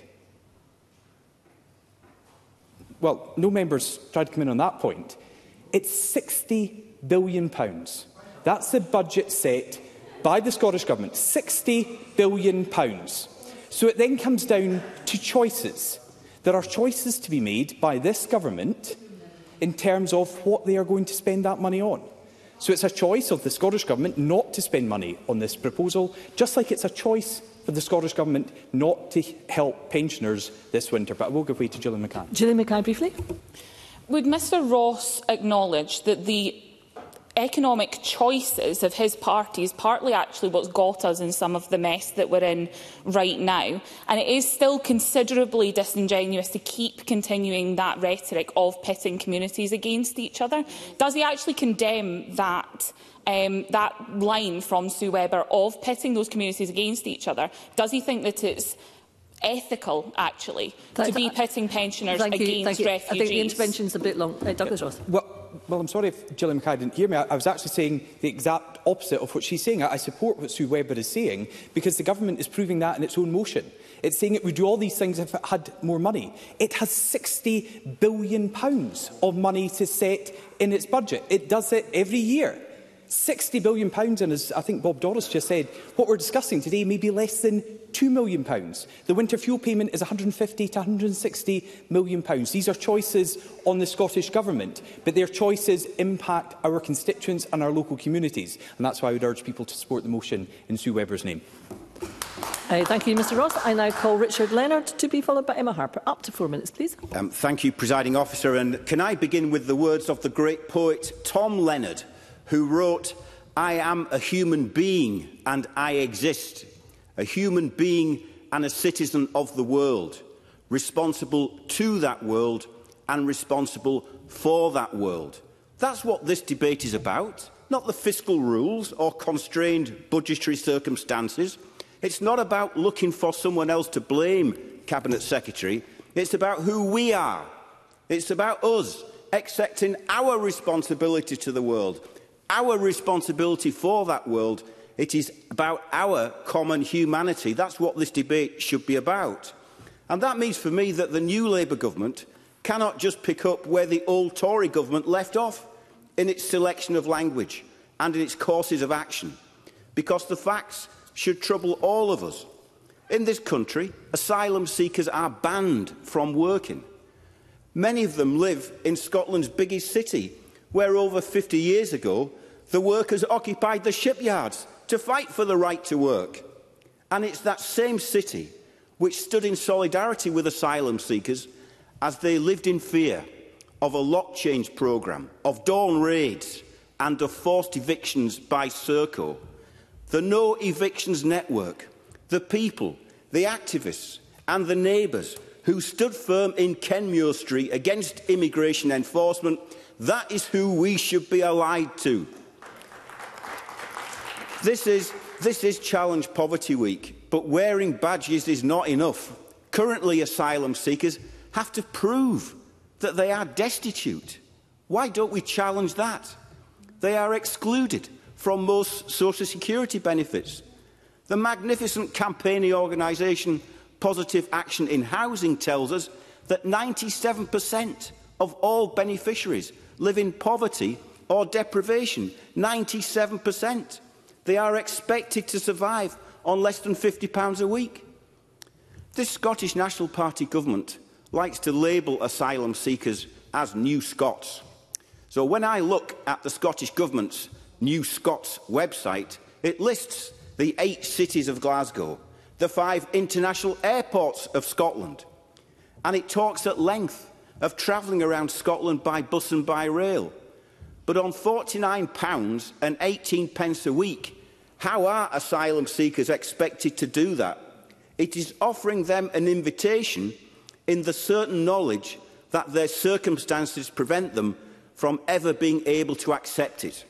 Well, no members tried to come in on that point. It's sixty billion pounds. That's the budget set by the Scottish Government, sixty billion pounds. So it then comes down to choices. There are choices to be made by this government in terms of what they are going to spend that money on. So it's a choice of the Scottish Government not to spend money on this proposal, just like it's a choice for the Scottish Government not to help pensioners this winter. But I will give way to Gillian Mackay. Gillian Mackay, briefly. Would Mr Ross acknowledge that the economic choices of his party is partly actually what's got us in some of the mess that we're in right now, and it is still considerably disingenuous to keep continuing that rhetoric of pitting communities against each other? Does he actually condemn that um, that line from Sue Webber of pitting those communities against each other? Does he think that it's ethical, actually, Thank to be pitting pensioners Thank against you, thank you. refugees? I think the intervention's a bit long. Uh, Douglas Ross. Well, well, I'm sorry if Gillian Mackay didn't hear me. I, I was actually saying the exact opposite of what she's saying. I, I support what Sue Webber is saying, because the government is proving that in its own motion. It's saying it would do all these things if it had more money. It has sixty billion pounds of money to set in its budget. It does it every year. sixty billion pounds, and as I think Bob Doris just said, what we're discussing today may be less than two million pounds. The winter fuel payment is one hundred and fifty to one hundred and sixty million pounds. These are choices on the Scottish Government, but their choices impact our constituents and our local communities, and that's why I would urge people to support the motion in Sue Webber's name. Uh, thank you, Mr Ross. I now call Richard Leonard to be followed by Emma Harper. Up to four minutes, please. Um, thank you, Presiding Officer. And can I begin with the words of the great poet Tom Leonard, who wrote, "I am a human being and I exist, a human being and a citizen of the world, responsible to that world and responsible for that world." That's what this debate is about, not the fiscal rules or constrained budgetary circumstances. It's not about looking for someone else to blame, Cabinet Secretary. It's about who we are. It's about us accepting our responsibility to the world, our responsibility for that world. It is about our common humanity. That's what this debate should be about. And that means for me that the new Labour government cannot just pick up where the old Tory government left off in its selection of language and in its courses of action, because the facts should trouble all of us. In this country, asylum seekers are banned from working. Many of them live in Scotland's biggest city, where over fifty years ago the workers occupied the shipyards to fight for the right to work. And it's that same city which stood in solidarity with asylum seekers as they lived in fear of a lock change programme, of dawn raids and of forced evictions by Serco. The No Evictions Network, the people, the activists and the neighbours who stood firm in Kenmure Street against immigration enforcement, that is who we should be allied to. This is, this is Challenge Poverty Week, but wearing badges is not enough. Currently, asylum seekers have to prove that they are destitute. Why don't we challenge that? They are excluded from most social security benefits. The magnificent campaigning organisation Positive Action in Housing tells us that ninety-seven percent of all beneficiaries live in poverty or deprivation. ninety-seven percent. They are expected to survive on less than fifty pounds a week. This Scottish National Party government likes to label asylum seekers as New Scots. So when I look at the Scottish Government's New Scots website, it lists the eight cities of Glasgow, the five international airports of Scotland, and it talks at length of travelling around Scotland by bus and by rail. But on forty-nine pounds and eighteen pence a week, how are asylum seekers expected to do that? It is offering them an invitation in the certain knowledge that their circumstances prevent them from ever being able to accept it.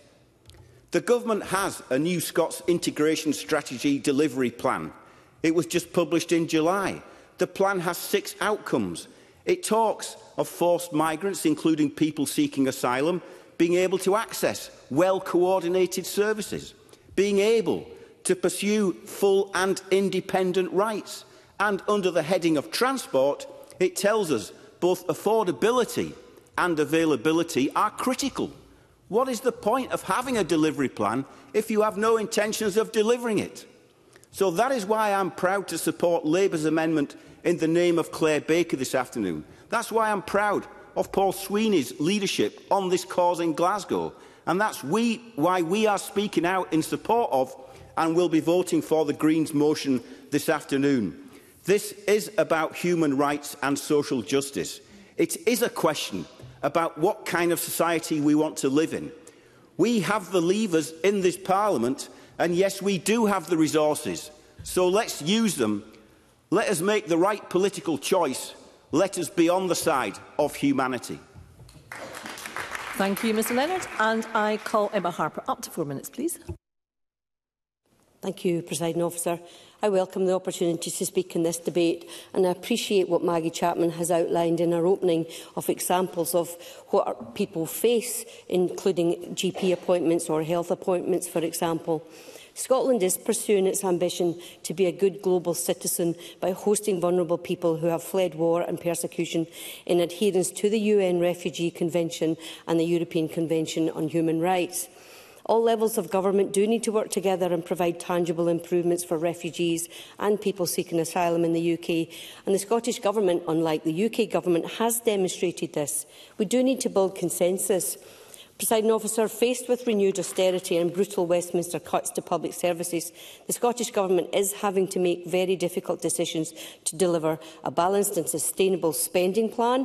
The government has a New Scots Integration Strategy delivery plan. It was just published in July. The plan has six outcomes. It talks of forced migrants, including people seeking asylum, being able to access well-coordinated services, being able to pursue full and independent rights. And under the heading of transport, it tells us both affordability and availability are critical. What is the point of having a delivery plan if you have no intentions of delivering it? So that is why I'm proud to support Labour's amendment in the name of Claire Baker this afternoon. That's why I'm proud of Paul Sweeney's leadership on this cause in Glasgow. And that's we, why we are speaking out in support of and will be voting for the Greens motion this afternoon. This is about human rights and social justice. It is a question about what kind of society we want to live in. We have the levers in this Parliament, and yes, we do have the resources. So let's use them. Let us make the right political choice. Let us be on the side of humanity. Thank you, Mr Leonard. And I call Emma Harper. Up to four minutes, please. Thank you, Presiding Officer. I welcome the opportunity to speak in this debate, and I appreciate what Maggie Chapman has outlined in her opening of examples of what people face, including G P appointments or health appointments, for example. Scotland is pursuing its ambition to be a good global citizen by hosting vulnerable people who have fled war and persecution in adherence to the U N Refugee Convention and the European Convention on Human Rights. All levels of government do need to work together and provide tangible improvements for refugees and people seeking asylum in the U K. And the Scottish Government, unlike the U K Government, has demonstrated this. We do need to build consensus. Presiding Officer, faced with renewed austerity and brutal Westminster cuts to public services, the Scottish Government is having to make very difficult decisions to deliver a balanced and sustainable spending plan,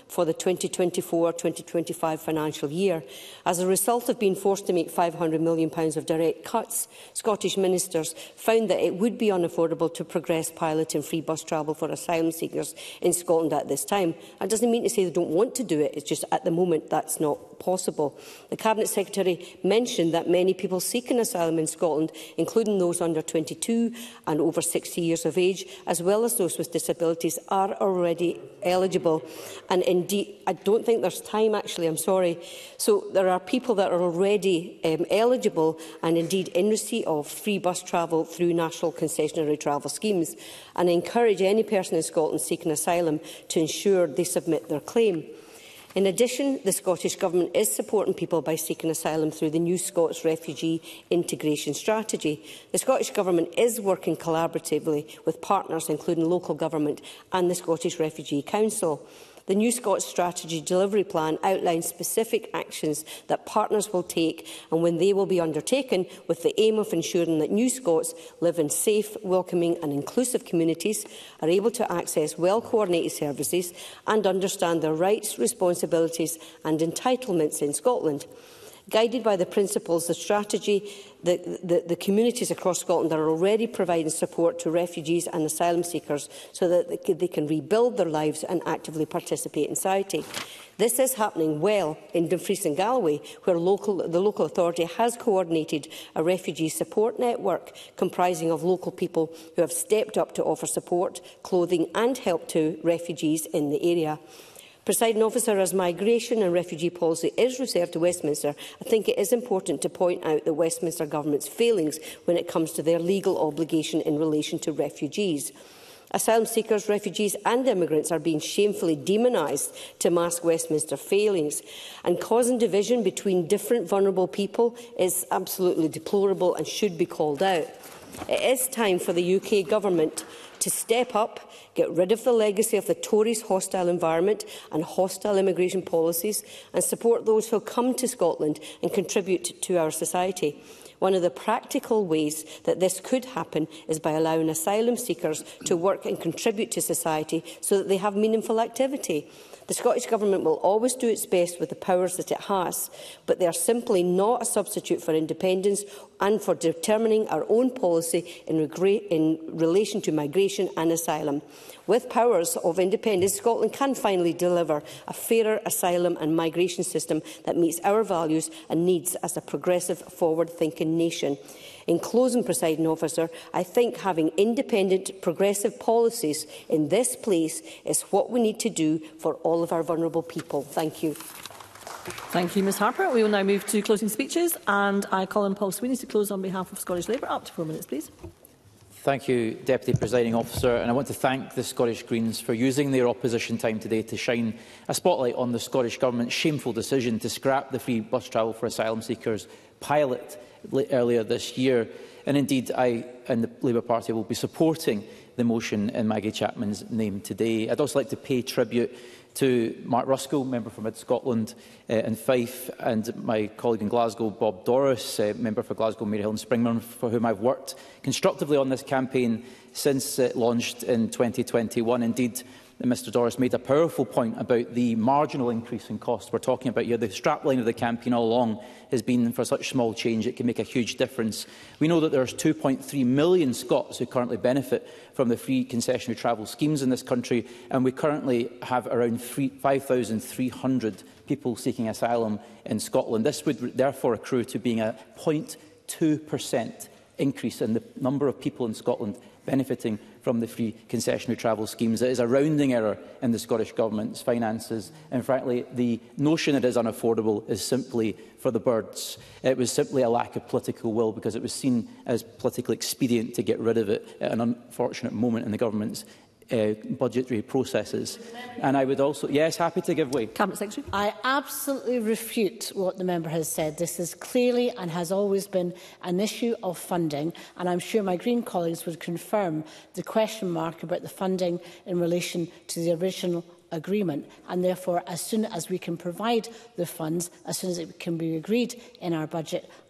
for the twenty twenty-four twenty twenty-five financial year. As a result of being forced to make five hundred million pounds of direct cuts, Scottish ministers found that it would be unaffordable to progress piloting free bus travel for asylum seekers in Scotland at this time. That doesn't mean to say they don't want to do it, it's just at the moment that's not possible. The Cabinet Secretary mentioned that many people seeking asylum in Scotland, including those under twenty-two and over sixty years of age, as well as those with disabilities, are already eligible. And indeed, I don't think there's time actually, I'm sorry. So there are people that are already um, eligible and indeed in receipt of free bus travel through national concessionary travel schemes. And I encourage any person in Scotland seeking asylum to ensure they submit their claim. In addition, the Scottish Government is supporting people by seeking asylum through the New Scots Refugee Integration Strategy. The Scottish Government is working collaboratively with partners, including local government and the Scottish Refugee Council. The New Scots Strategy Delivery Plan outlines specific actions that partners will take and when they will be undertaken, with the aim of ensuring that New Scots live in safe, welcoming and inclusive communities, are able to access well-coordinated services and understand their rights, responsibilities and entitlements in Scotland. Guided by the principles, the strategy, the, the, the communities across Scotland are already providing support to refugees and asylum seekers so that they can, they can rebuild their lives and actively participate in society. This is happening well in Dumfries and Galloway, where local, the local authority has coordinated a refugee support network comprising of local people who have stepped up to offer support, clothing and help to refugees in the area. Presiding Officer, as migration and refugee policy is reserved to Westminster, I think it is important to point out the Westminster Government's failings when it comes to their legal obligation in relation to refugees. Asylum seekers, refugees and immigrants are being shamefully demonised to mask Westminster failings, and causing division between different vulnerable people is absolutely deplorable and should be called out. It is time for the U K Government to step up, get rid of the legacy of the Tories' hostile environment and hostile immigration policies, and support those who come to Scotland and contribute to our society. One of the practical ways that this could happen is by allowing asylum seekers to work and contribute to society so that they have meaningful activity. The Scottish Government will always do its best with the powers that it has, but they are simply not a substitute for independence and for determining our own policy in, in relation to migration and asylum. With powers of independence, Scotland can finally deliver a fairer asylum and migration system that meets our values and needs as a progressive, forward-thinking nation. In closing, Presiding Officer, I think having independent, progressive policies in this place is what we need to do for all of our vulnerable people. Thank you. Thank you, Ms Harper. We will now move to closing speeches, and I call on Paul Sweeney to close on behalf of Scottish Labour. Up to four minutes, please. Thank you, Deputy Presiding Officer, and I want to thank the Scottish Greens for using their opposition time today to shine a spotlight on the Scottish Government's shameful decision to scrap the free bus travel for asylum seekers pilot earlier this year. And indeed, I and the Labour Party will be supporting the motion in Maggie Chapman's name today. I'd also like to pay tribute to Mark Ruskell, member for Mid Scotland uh, and Fife, and my colleague in Glasgow, Bob Doris, uh, member for Glasgow, Maryhill and Springburn, for whom I've worked constructively on this campaign since it launched in twenty twenty-one. Indeed, Mr Doris made a powerful point about the marginal increase in cost we're talking about here. The strapline of the campaign all along has been for such small change it can make a huge difference. We know that there are two point three million Scots who currently benefit from the free concessionary travel schemes in this country, and we currently have around five thousand three hundred people seeking asylum in Scotland. This would therefore accrue to being a zero point two percent increase in the number of people in Scotland benefiting from the free concessionary travel schemes. It is a rounding error in the Scottish Government's finances, and frankly, the notion it is unaffordable is simply for the birds. It was simply a lack of political will because it was seen as politically expedient to get rid of it at an unfortunate moment in the Government's Uh, budgetary processes. And I would also, yes, happy to give way. Cabinet Secretary. I absolutely refute what the member has said. This is clearly and has always been an issue of funding, and I'm sure my Green colleagues would confirm the question mark about the funding in relation to the original agreement, and therefore as soon as we can provide the funds, as soon as it can be agreed in our budget,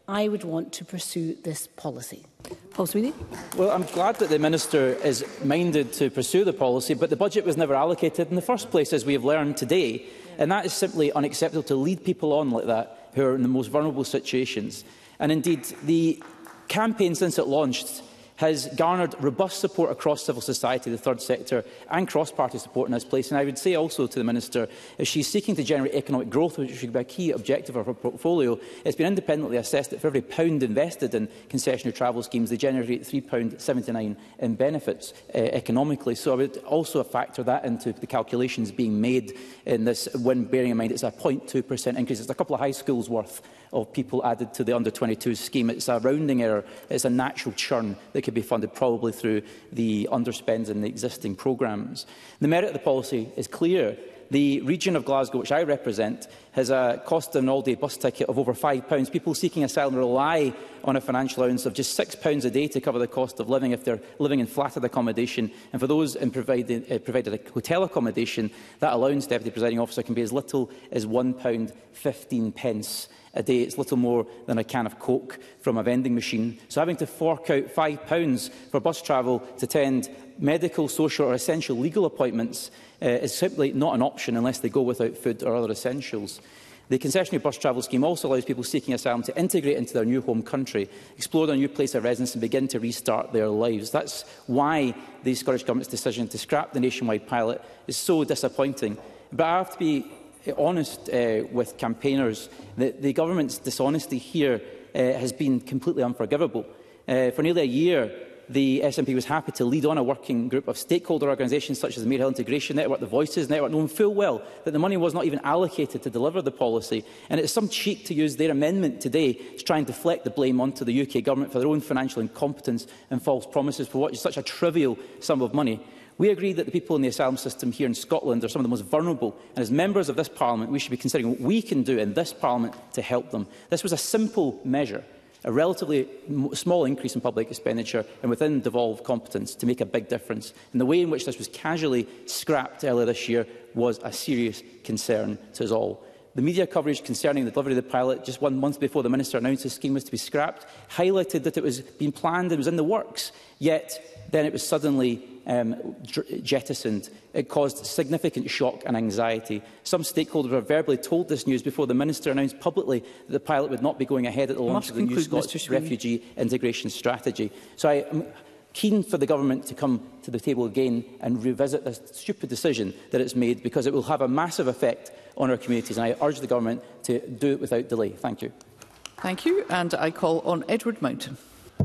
I would want to pursue this policy. Paul Sweeney. Well, I'm glad that the Minister is minded to pursue the policy, but the budget was never allocated in the first place, as we have learned today. And that is simply unacceptable, to lead people on like that who are in the most vulnerable situations. And indeed, the campaign since it launched has garnered robust support across civil society, the third sector, and cross-party support in this place. And I would say also to the Minister, if she's seeking to generate economic growth, which should be a key objective of her portfolio, it's been independently assessed that for every pound invested in concessionary travel schemes, they generate three pounds seventy-nine in benefits uh, economically. So I would also factor that into the calculations being made in this, when bearing in mind it's a zero point two percent increase. It's a couple of high schools worth of people added to the under twenty-two scheme. It's a rounding error. It's a natural churn that could be funded probably through the underspends in the existing programmes. The merit of the policy is clear. The region of Glasgow, which I represent, has a cost of an all-day bus ticket of over five pounds. People seeking asylum rely on a financial allowance of just six pounds a day to cover the cost of living if they're living in flattered accommodation. And for those in provided, uh, provided hotel accommodation, that allowance, Deputy Presiding Officer, can be as little as one pound fifteen pence a day. It's little more than a can of Coke from a vending machine. So having to fork out five pounds for bus travel to attend medical, social or essential legal appointments uh, is simply not an option unless they go without food or other essentials. The concessionary bus travel scheme also allows people seeking asylum to integrate into their new home country, explore their new place of residence and begin to restart their lives. That's why the Scottish Government's decision to scrap the nationwide pilot is so disappointing. But I have to be honest uh, with campaigners that the government's dishonesty here uh, has been completely unforgivable. Uh, for nearly a year, the S N P was happy to lead on a working group of stakeholder organisations such as the Mayor Hill Integration Network, the Voices Network, knowing full well that the money was not even allocated to deliver the policy. And it's some cheek to use their amendment today to try and deflect the blame onto the U K Government for their own financial incompetence and false promises for what is such a trivial sum of money. We agree that the people in the asylum system here in Scotland are some of the most vulnerable, and as members of this Parliament, we should be considering what we can do in this Parliament to help them. This was a simple measure, a relatively small increase in public expenditure and within devolved competence to make a big difference. And the way in which this was casually scrapped earlier this year was a serious concern to us all. The media coverage concerning the delivery of the pilot just one month before the Minister announced the scheme was to be scrapped highlighted that it was being planned and was in the works, yet then it was suddenly um, jettisoned. It caused significant shock and anxiety. Some stakeholders were verbally told this news before the Minister announced publicly that the pilot would not be going ahead at the launch of the new Scottish refugee integration strategy. So I am keen for the Government to come to the table again and revisit this stupid decision that it's made, because it will have a massive effect on our communities, and I urge the Government to do it without delay. Thank you. Thank you, and I call on Edward Mountain.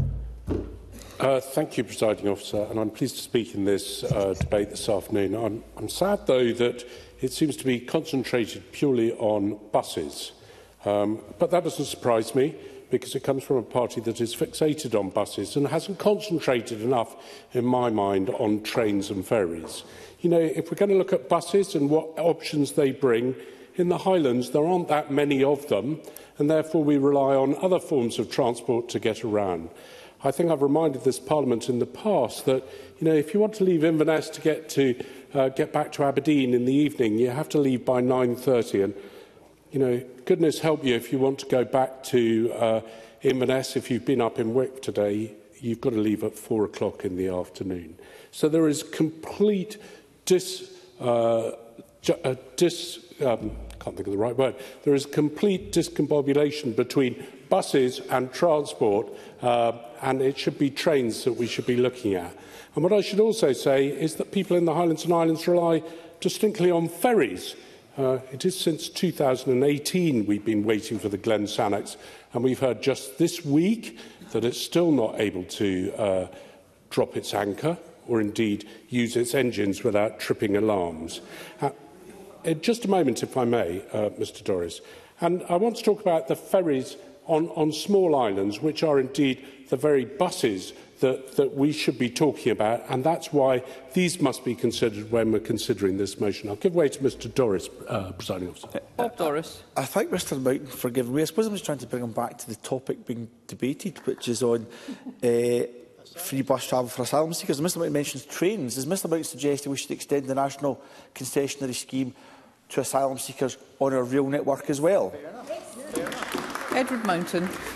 Uh, thank you, Presiding Officer, and I'm pleased to speak in this uh, debate this afternoon. I'm, I'm sad, though, that it seems to be concentrated purely on buses. Um, but that doesn't surprise me, because it comes from a party that is fixated on buses and hasn't concentrated enough, in my mind, on trains and ferries. You know, if we're going to look at buses and what options they bring, in the Highlands there aren't that many of them, and therefore we rely on other forms of transport to get around. I think I've reminded this Parliament in the past that, you know, if you want to leave Inverness to get to uh, get back to Aberdeen in the evening, you have to leave by nine thirty. And, you know, goodness help you if you want to go back to uh, Inverness. If you've been up in Wick today, you've got to leave at four o'clock in the afternoon. So there is complete dis, uh, uh, dis um, I can't think of the right word. There is complete discombobulation between buses and transport, uh, and it should be trains that we should be looking at. And what I should also say is that people in the Highlands and Islands rely distinctly on ferries. Uh, it is since two thousand eighteen we've been waiting for the Glen Sannox, and we've heard just this week that it's still not able to uh, drop its anchor or indeed use its engines without tripping alarms. Uh, in just a moment, if I may, uh, Mr Dorris, and I want to talk about the ferries on, on small islands, which are indeed the very buses that, that we should be talking about, and that's why these must be considered when we're considering this motion. I'll give way to Mr Dorris, uh, Presiding Officer. Bob Dorris. I thank Mr Mountain for giving way. I suppose I was trying to bring him back to the topic being debated, which is on uh, free bus travel for asylum seekers. Mr Mountain mentions trains. Is Mr Mountain suggesting we should extend the national concessionary scheme to asylum seekers on our rail network as well? Edward Mountain.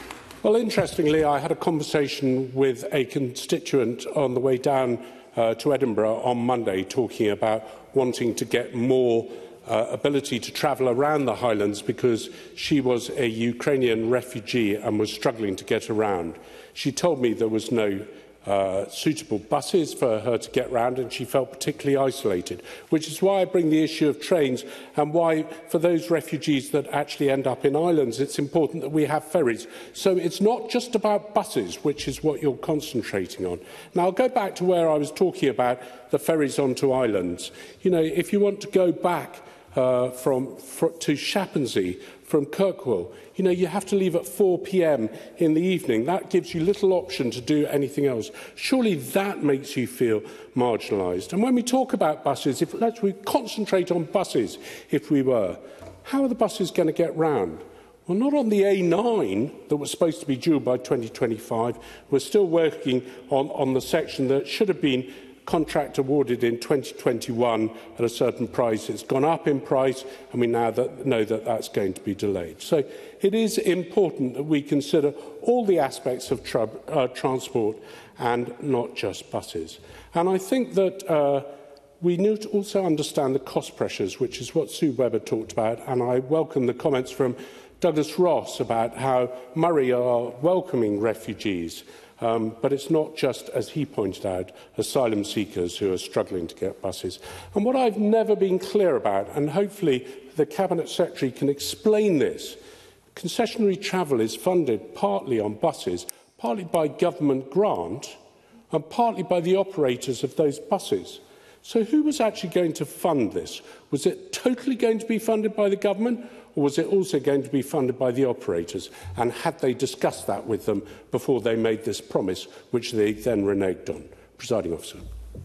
Well, interestingly, I had a conversation with a constituent on the way down uh, to Edinburgh on Monday, talking about wanting to get more uh, ability to travel around the Highlands because she was a Ukrainian refugee and was struggling to get around. She told me there was no Uh, suitable buses for her to get round, and she felt particularly isolated, which is why I bring the issue of trains, and why for those refugees that actually end up in islands it's important that we have ferries. So it's not just about buses, which is what you're concentrating on. Now I'll go back to where I was talking about the ferries onto islands. You know, if you want to go back uh, from fr to Shappensea from Kirkwall, you know, you have to leave at four p m in the evening. That gives you little option to do anything else. Surely that makes you feel marginalised. And when we talk about buses, if let's we concentrate on buses, if we were, how are the buses going to get round? Well, not on the A nine that was supposed to be due by twenty twenty-five. We're still working on, on the section that should have been contract awarded in twenty twenty-one at a certain price. It's gone up in price, and we now that, know that that's going to be delayed. So it is important that we consider all the aspects of tra uh, transport and not just buses. And I think that uh, we need to also understand the cost pressures, which is what Sue Webber talked about, and I welcome the comments from Douglas Ross about how Murray are welcoming refugees. Um, but it's not just, as he pointed out, asylum seekers who are struggling to get buses. And what I've never been clear about, and hopefully the Cabinet Secretary can explain this, concessionary travel is funded partly on buses, partly by government grant, and partly by the operators of those buses. So who was actually going to fund this? Was it totally going to be funded by the government, or was it also going to be funded by the operators? And had they discussed that with them before they made this promise, which they then reneged on? Presiding Officer.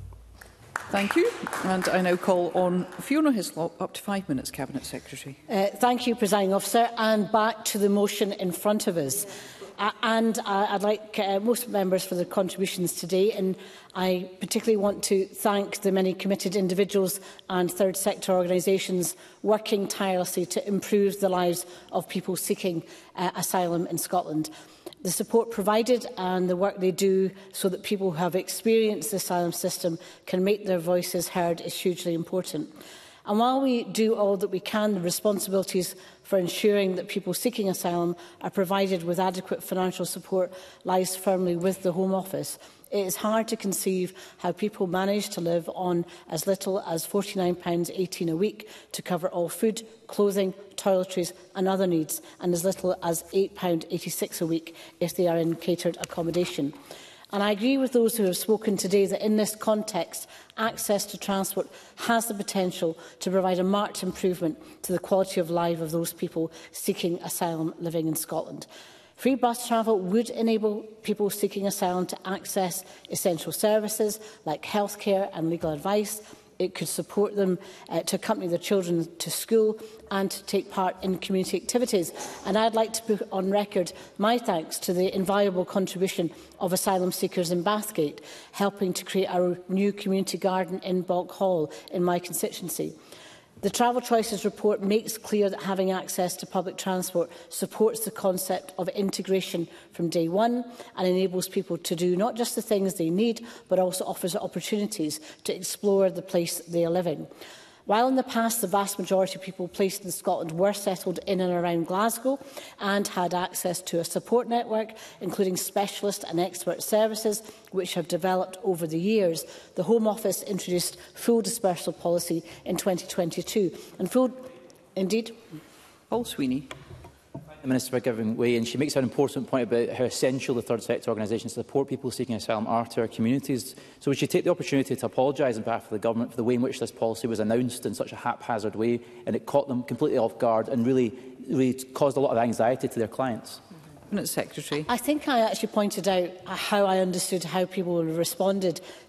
Thank you. And I now call on Fiona Hislop, up to five minutes, Cabinet Secretary. Uh, thank you, Presiding Officer. And back to the motion in front of us. Uh, and uh, I'd like uh, most members for their contributions today, and I particularly want to thank the many committed individuals and third sector organisations working tirelessly to improve the lives of people seeking uh, asylum in Scotland. The support provided and the work they do so that people who have experienced the asylum system can make their voices heard is hugely important. And while we do all that we can, the responsibilities for ensuring that people seeking asylum are provided with adequate financial support lies firmly with the Home Office. It is hard to conceive how people manage to live on as little as forty-nine pounds eighteen a week to cover all food, clothing, toiletries and other needs, and as little as eight pounds eighty-six a week if they are in catered accommodation. And I agree with those who have spoken today that in this context, access to transport has the potential to provide a marked improvement to the quality of life of those people seeking asylum living in Scotland. Free bus travel would enable people seeking asylum to access essential services like healthcare and legal advice. It could support them uh, to accompany their children to school and to take part in community activities. And I'd like to put on record my thanks to the invaluable contribution of asylum seekers in Bathgate, helping to create our new community garden in Balk Hall in my constituency. The Travel Choices report makes clear that having access to public transport supports the concept of integration from day one and enables people to do not just the things they need, but also offers opportunities to explore the place they are living. While in the past the vast majority of people placed in Scotland were settled in and around Glasgow and had access to a support network, including specialist and expert services, which have developed over the years, the Home Office introduced full dispersal policy in twenty twenty-two. And full, indeed, Paul Sweeney. The Minister for giving way, and she makes an important point about how essential the third sector organisations support people seeking asylum are to our communities. So we should take the opportunity to apologise on behalf of the Government for the way in which this policy was announced in such a haphazard way, and it caught them completely off guard and really, really caused a lot of anxiety to their clients. Secretary. I think I actually pointed out how I understood how people responded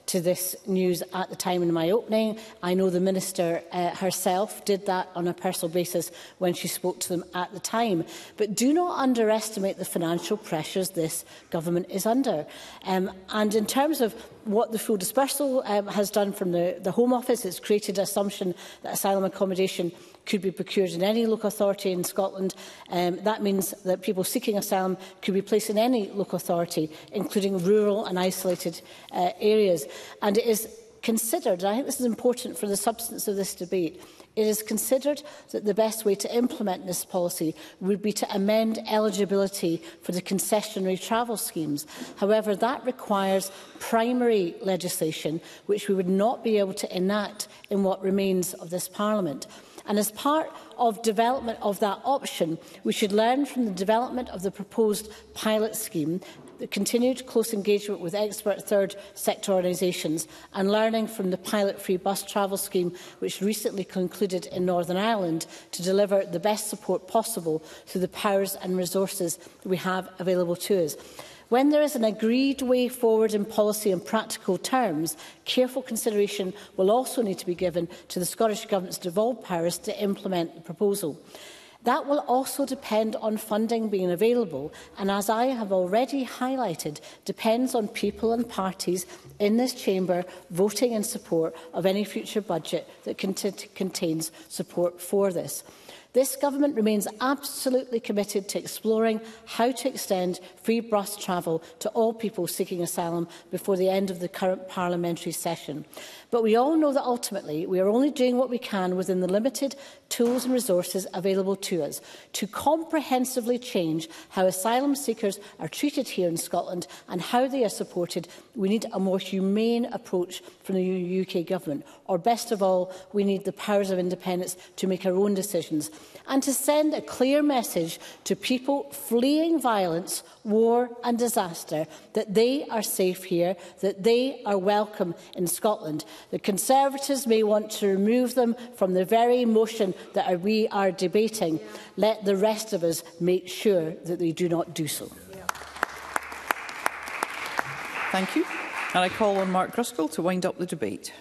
to this news at the time in my opening. I know the Minister uh, herself did that on a personal basis when she spoke to them at the time. But do not underestimate the financial pressures this government is under. Um, and in terms of what the full dispersal um, has done from the, the Home Office, it's created an assumption that asylum accommodation could be procured in any local authority in Scotland. Um, that means that people seeking asylum could be placed in any local authority, including rural and isolated uh, areas. And it is considered, and I think this is important for the substance of this debate, it is considered that the best way to implement this policy would be to amend eligibility for the concessionary travel schemes. However, that requires primary legislation, which we would not be able to enact in what remains of this Parliament. And as part of development of that option, we should learn from the development of the proposed pilot scheme, the continued close engagement with expert third sector organisations, and learning from the pilot free bus travel scheme, which recently concluded in Northern Ireland, to deliver the best support possible through the powers and resources that we have available to us. When there is an agreed way forward in policy and practical terms, careful consideration will also need to be given to the Scottish Government's devolved powers to implement the proposal. That will also depend on funding being available, and as I have already highlighted, depends on people and parties in this chamber voting in support of any future budget that cont- contains support for this. This government remains absolutely committed to exploring how to extend free bus travel to all people seeking asylum before the end of the current parliamentary session. But we all know that ultimately we are only doing what we can within the limited tools and resources available to us. To comprehensively change how asylum seekers are treated here in Scotland and how they are supported, we need a more humane approach from the U K Government. Or best of all, we need the powers of independence to make our own decisions and to send a clear message to people fleeing violence, war and disaster that they are safe here, that they are welcome in Scotland. The Conservatives may want to remove them from the very motion that we are debating. Let the rest of us make sure that they do not do so. Thank you. And I call on Mark Driscoll to wind up the debate.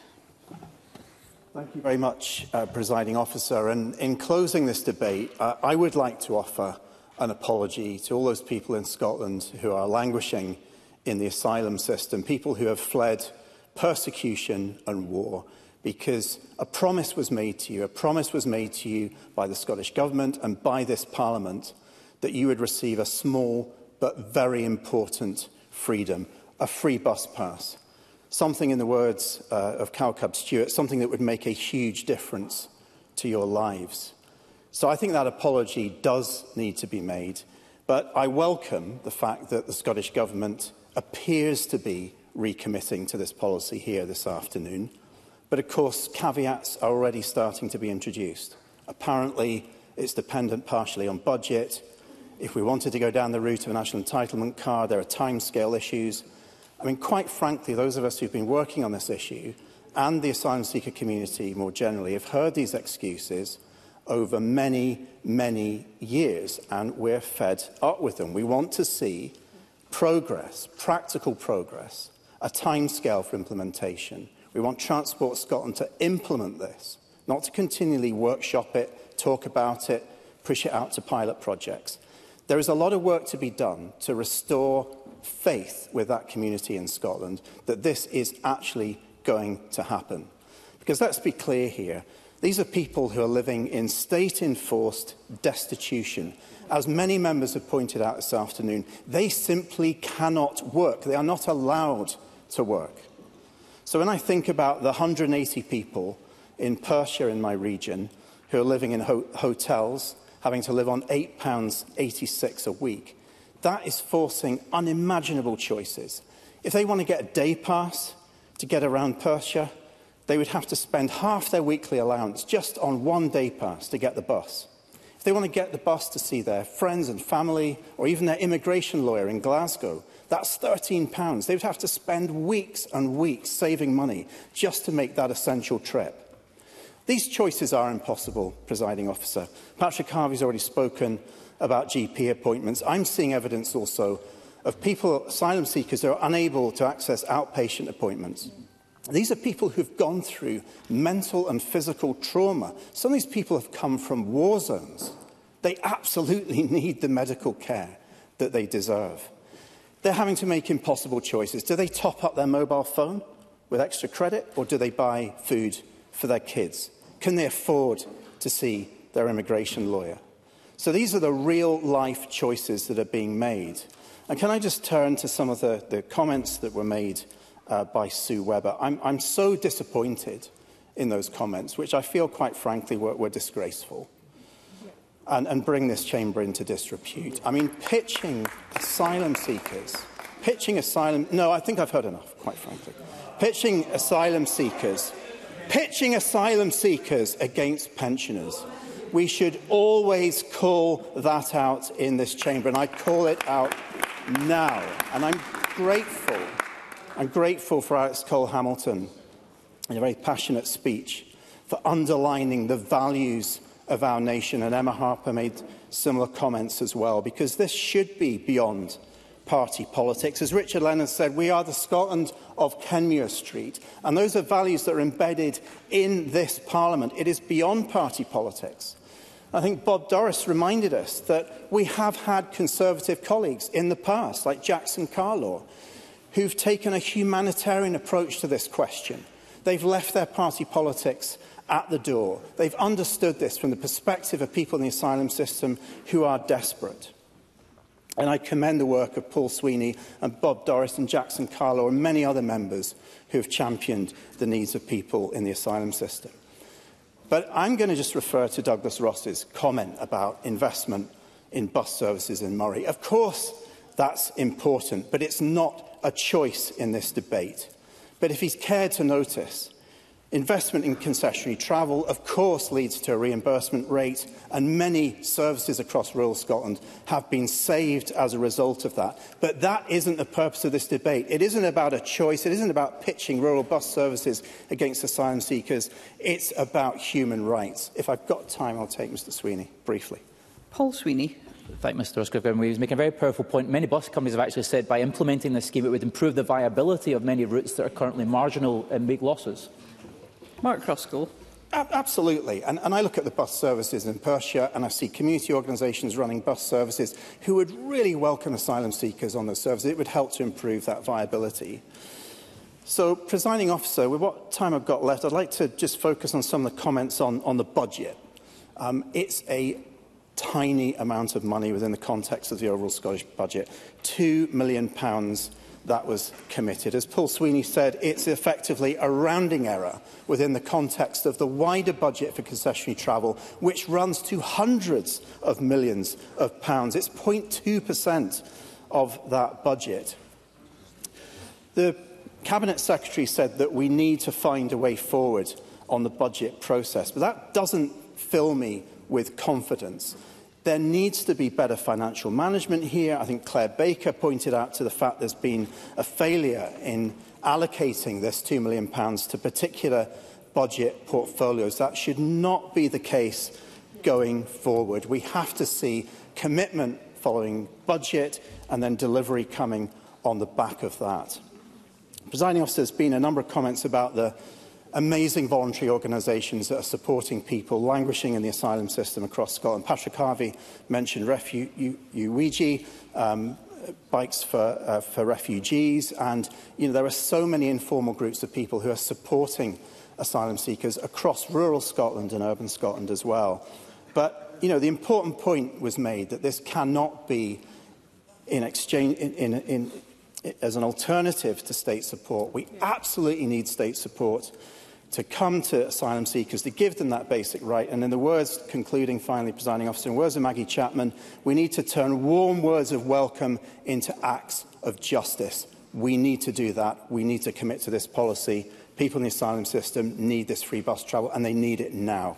Thank you very much, uh, Presiding Officer. And in closing this debate, uh, I would like to offer an apology to all those people in Scotland who are languishing in the asylum system, people who have fled persecution and war, because a promise was made to you, a promise was made to you by the Scottish Government and by this Parliament that you would receive a small but very important freedom, a free bus pass. Something, in the words uh, of Cowcub Stewart, something that would make a huge difference to your lives. So I think that apology does need to be made, but I welcome the fact that the Scottish Government appears to be recommitting to this policy here this afternoon. But of course, caveats are already starting to be introduced. Apparently, it's dependent partially on budget. If we wanted to go down the route of a national entitlement card, there are timescale issues. I mean, quite frankly, those of us who've been working on this issue and the asylum seeker community more generally have heard these excuses over many, many years, and we're fed up with them. We want to see progress, practical progress, a timescale for implementation. We want Transport Scotland to implement this, not to continually workshop it, talk about it, push it out to pilot projects. There is a lot of work to be done to restore faith with that community in Scotland that this is actually going to happen. Because let's be clear here, these are people who are living in state-enforced destitution. As many members have pointed out this afternoon, they simply cannot work. They are not allowed to work. So when I think about the one hundred and eighty people in Perthshire, in my region, who are living in ho hotels, having to live on eight pounds eighty-six a week, that is forcing unimaginable choices. If they want to get a day pass to get around Perthshire, they would have to spend half their weekly allowance just on one day pass to get the bus. If they want to get the bus to see their friends and family, or even their immigration lawyer in Glasgow, that's thirteen pounds. They would have to spend weeks and weeks saving money just to make that essential trip. These choices are impossible, Presiding Officer. Patrick Harvey's already spoken about G P appointments. I'm seeing evidence also of people, asylum seekers, who are unable to access outpatient appointments. These are people who've gone through mental and physical trauma. Some of these people have come from war zones. They absolutely need the medical care that they deserve. They're having to make impossible choices. Do they top up their mobile phone with extra credit, or do they buy food for their kids? Can they afford to see their immigration lawyer? So these are the real-life choices that are being made. And can I just turn to some of the, the comments that were made uh, by Sue Webber? I'm, I'm so disappointed in those comments, which I feel, quite frankly, were, were disgraceful, and, and bring this chamber into disrepute. I mean, pitching asylum seekers, pitching asylum... No, I think I've heard enough, quite frankly. Pitching asylum seekers, pitching asylum seekers against pensioners. We should always call that out in this chamber, and I call it out now. And I'm grateful, I'm grateful for Alex Cole-Hamilton, in a very passionate speech, for underlining the values of our nation. And Emma Harper made similar comments as well, because this should be beyond party politics. As Richard Lennon said, we are the Scotland of Kenmure Street, and those are values that are embedded in this Parliament. It is beyond party politics. I think Bob Doris reminded us that we have had Conservative colleagues in the past, like Jackson Carlaw, who've taken a humanitarian approach to this question. They've left their party politics at the door. They've understood this from the perspective of people in the asylum system who are desperate. And I commend the work of Paul Sweeney and Bob Doris and Jackson Carlaw and many other members who have championed the needs of people in the asylum system. But I'm going to just refer to Douglas Ross's comment about investment in bus services in Murray. Of course, that's important, but it's not a choice in this debate. But if he's cared to notice, investment in concessionary travel, of course, leads to a reimbursement rate, and many services across rural Scotland have been saved as a result of that. But that isn't the purpose of this debate. It isn't about a choice. It isn't about pitching rural bus services against asylum seekers. It's about human rights. If I've got time, I'll take Mr Sweeney briefly. Paul Sweeney. Thank Mr Oscar. He was making a very powerful point. Many bus companies have actually said by implementing this scheme it would improve the viability of many routes that are currently marginal and make losses. Mark Ruskell. Absolutely. And, and I look at the bus services in Perthshire, and I see community organisations running bus services who would really welcome asylum seekers on those services. It would help to improve that viability. So, Presiding Officer, with what time I've got left, I'd like to just focus on some of the comments on, on the budget. Um, it's a tiny amount of money within the context of the overall Scottish budget. Two million pounds that was committed. As Paul Sweeney said, it's effectively a rounding error within the context of the wider budget for concessionary travel, which runs to hundreds of millions of pounds. It's zero point two percent of that budget. The Cabinet Secretary said that we need to find a way forward on the budget process, but that doesn't fill me with confidence. There needs to be better financial management here. I think Claire Baker pointed out to the fact there's been a failure in allocating this two million pounds to particular budget portfolios. That should not be the case going forward. We have to see commitment following budget and then delivery coming on the back of that. Presiding Officer, there's been a number of comments about the amazing voluntary organisations that are supporting people languishing in the asylum system across Scotland. Patrick Harvey mentioned Refuge, um, Bikes for, uh, for Refugees, and you know, there are so many informal groups of people who are supporting asylum seekers across rural Scotland and urban Scotland as well. But you know, the important point was made that this cannot be in exchange in, in, in, as an alternative to state support. We absolutely need state support to come to asylum seekers, to give them that basic right. And in the words, concluding finally, Presiding Officer, in words of Maggie Chapman, we need to turn warm words of welcome into acts of justice. We need to do that. We need to commit to this policy. People in the asylum system need this free bus travel, and they need it now.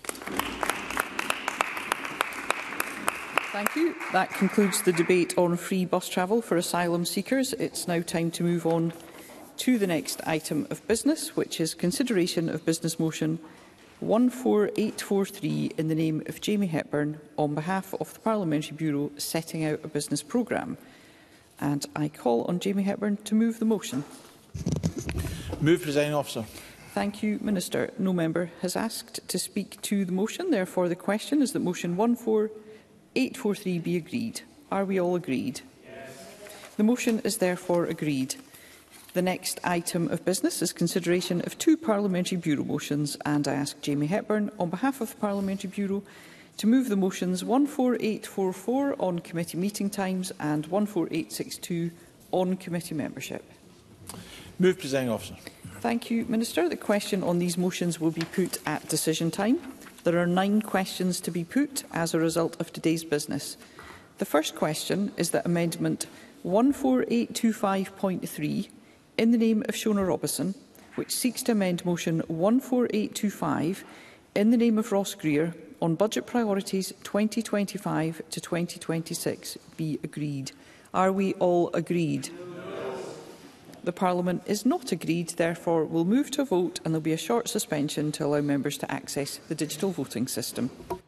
Thank you. That concludes the debate on free bus travel for asylum seekers. It's now time to move on to the next item of business, which is consideration of business motion one four eight four three in the name of Jamie Hepburn on behalf of the Parliamentary Bureau setting out a business programme. And I call on Jamie Hepburn to move the motion. Move, Presiding Officer. Thank you, Minister. No member has asked to speak to the motion. Therefore, the question is that motion one four eight four three be agreed. Are we all agreed? Yes. The motion is therefore agreed. The next item of business is consideration of two Parliamentary Bureau motions, and I ask Jamie Hepburn, on behalf of the Parliamentary Bureau, to move the motions one four eight four four on committee meeting times and one four eight six two on committee membership. Move, Presiding Officer. Thank you, Minister. The question on these motions will be put at decision time. There are nine questions to be put as a result of today's business. The first question is that Amendment one four eight two five point three, in the name of Shona Robertson, which seeks to amend motion one four eight two five, in the name of Ross Greer, on budget priorities twenty twenty-five to twenty twenty-six, be agreed. Are we all agreed? The Parliament is not agreed, therefore will move to a vote, and there will be a short suspension to allow members to access the digital voting system.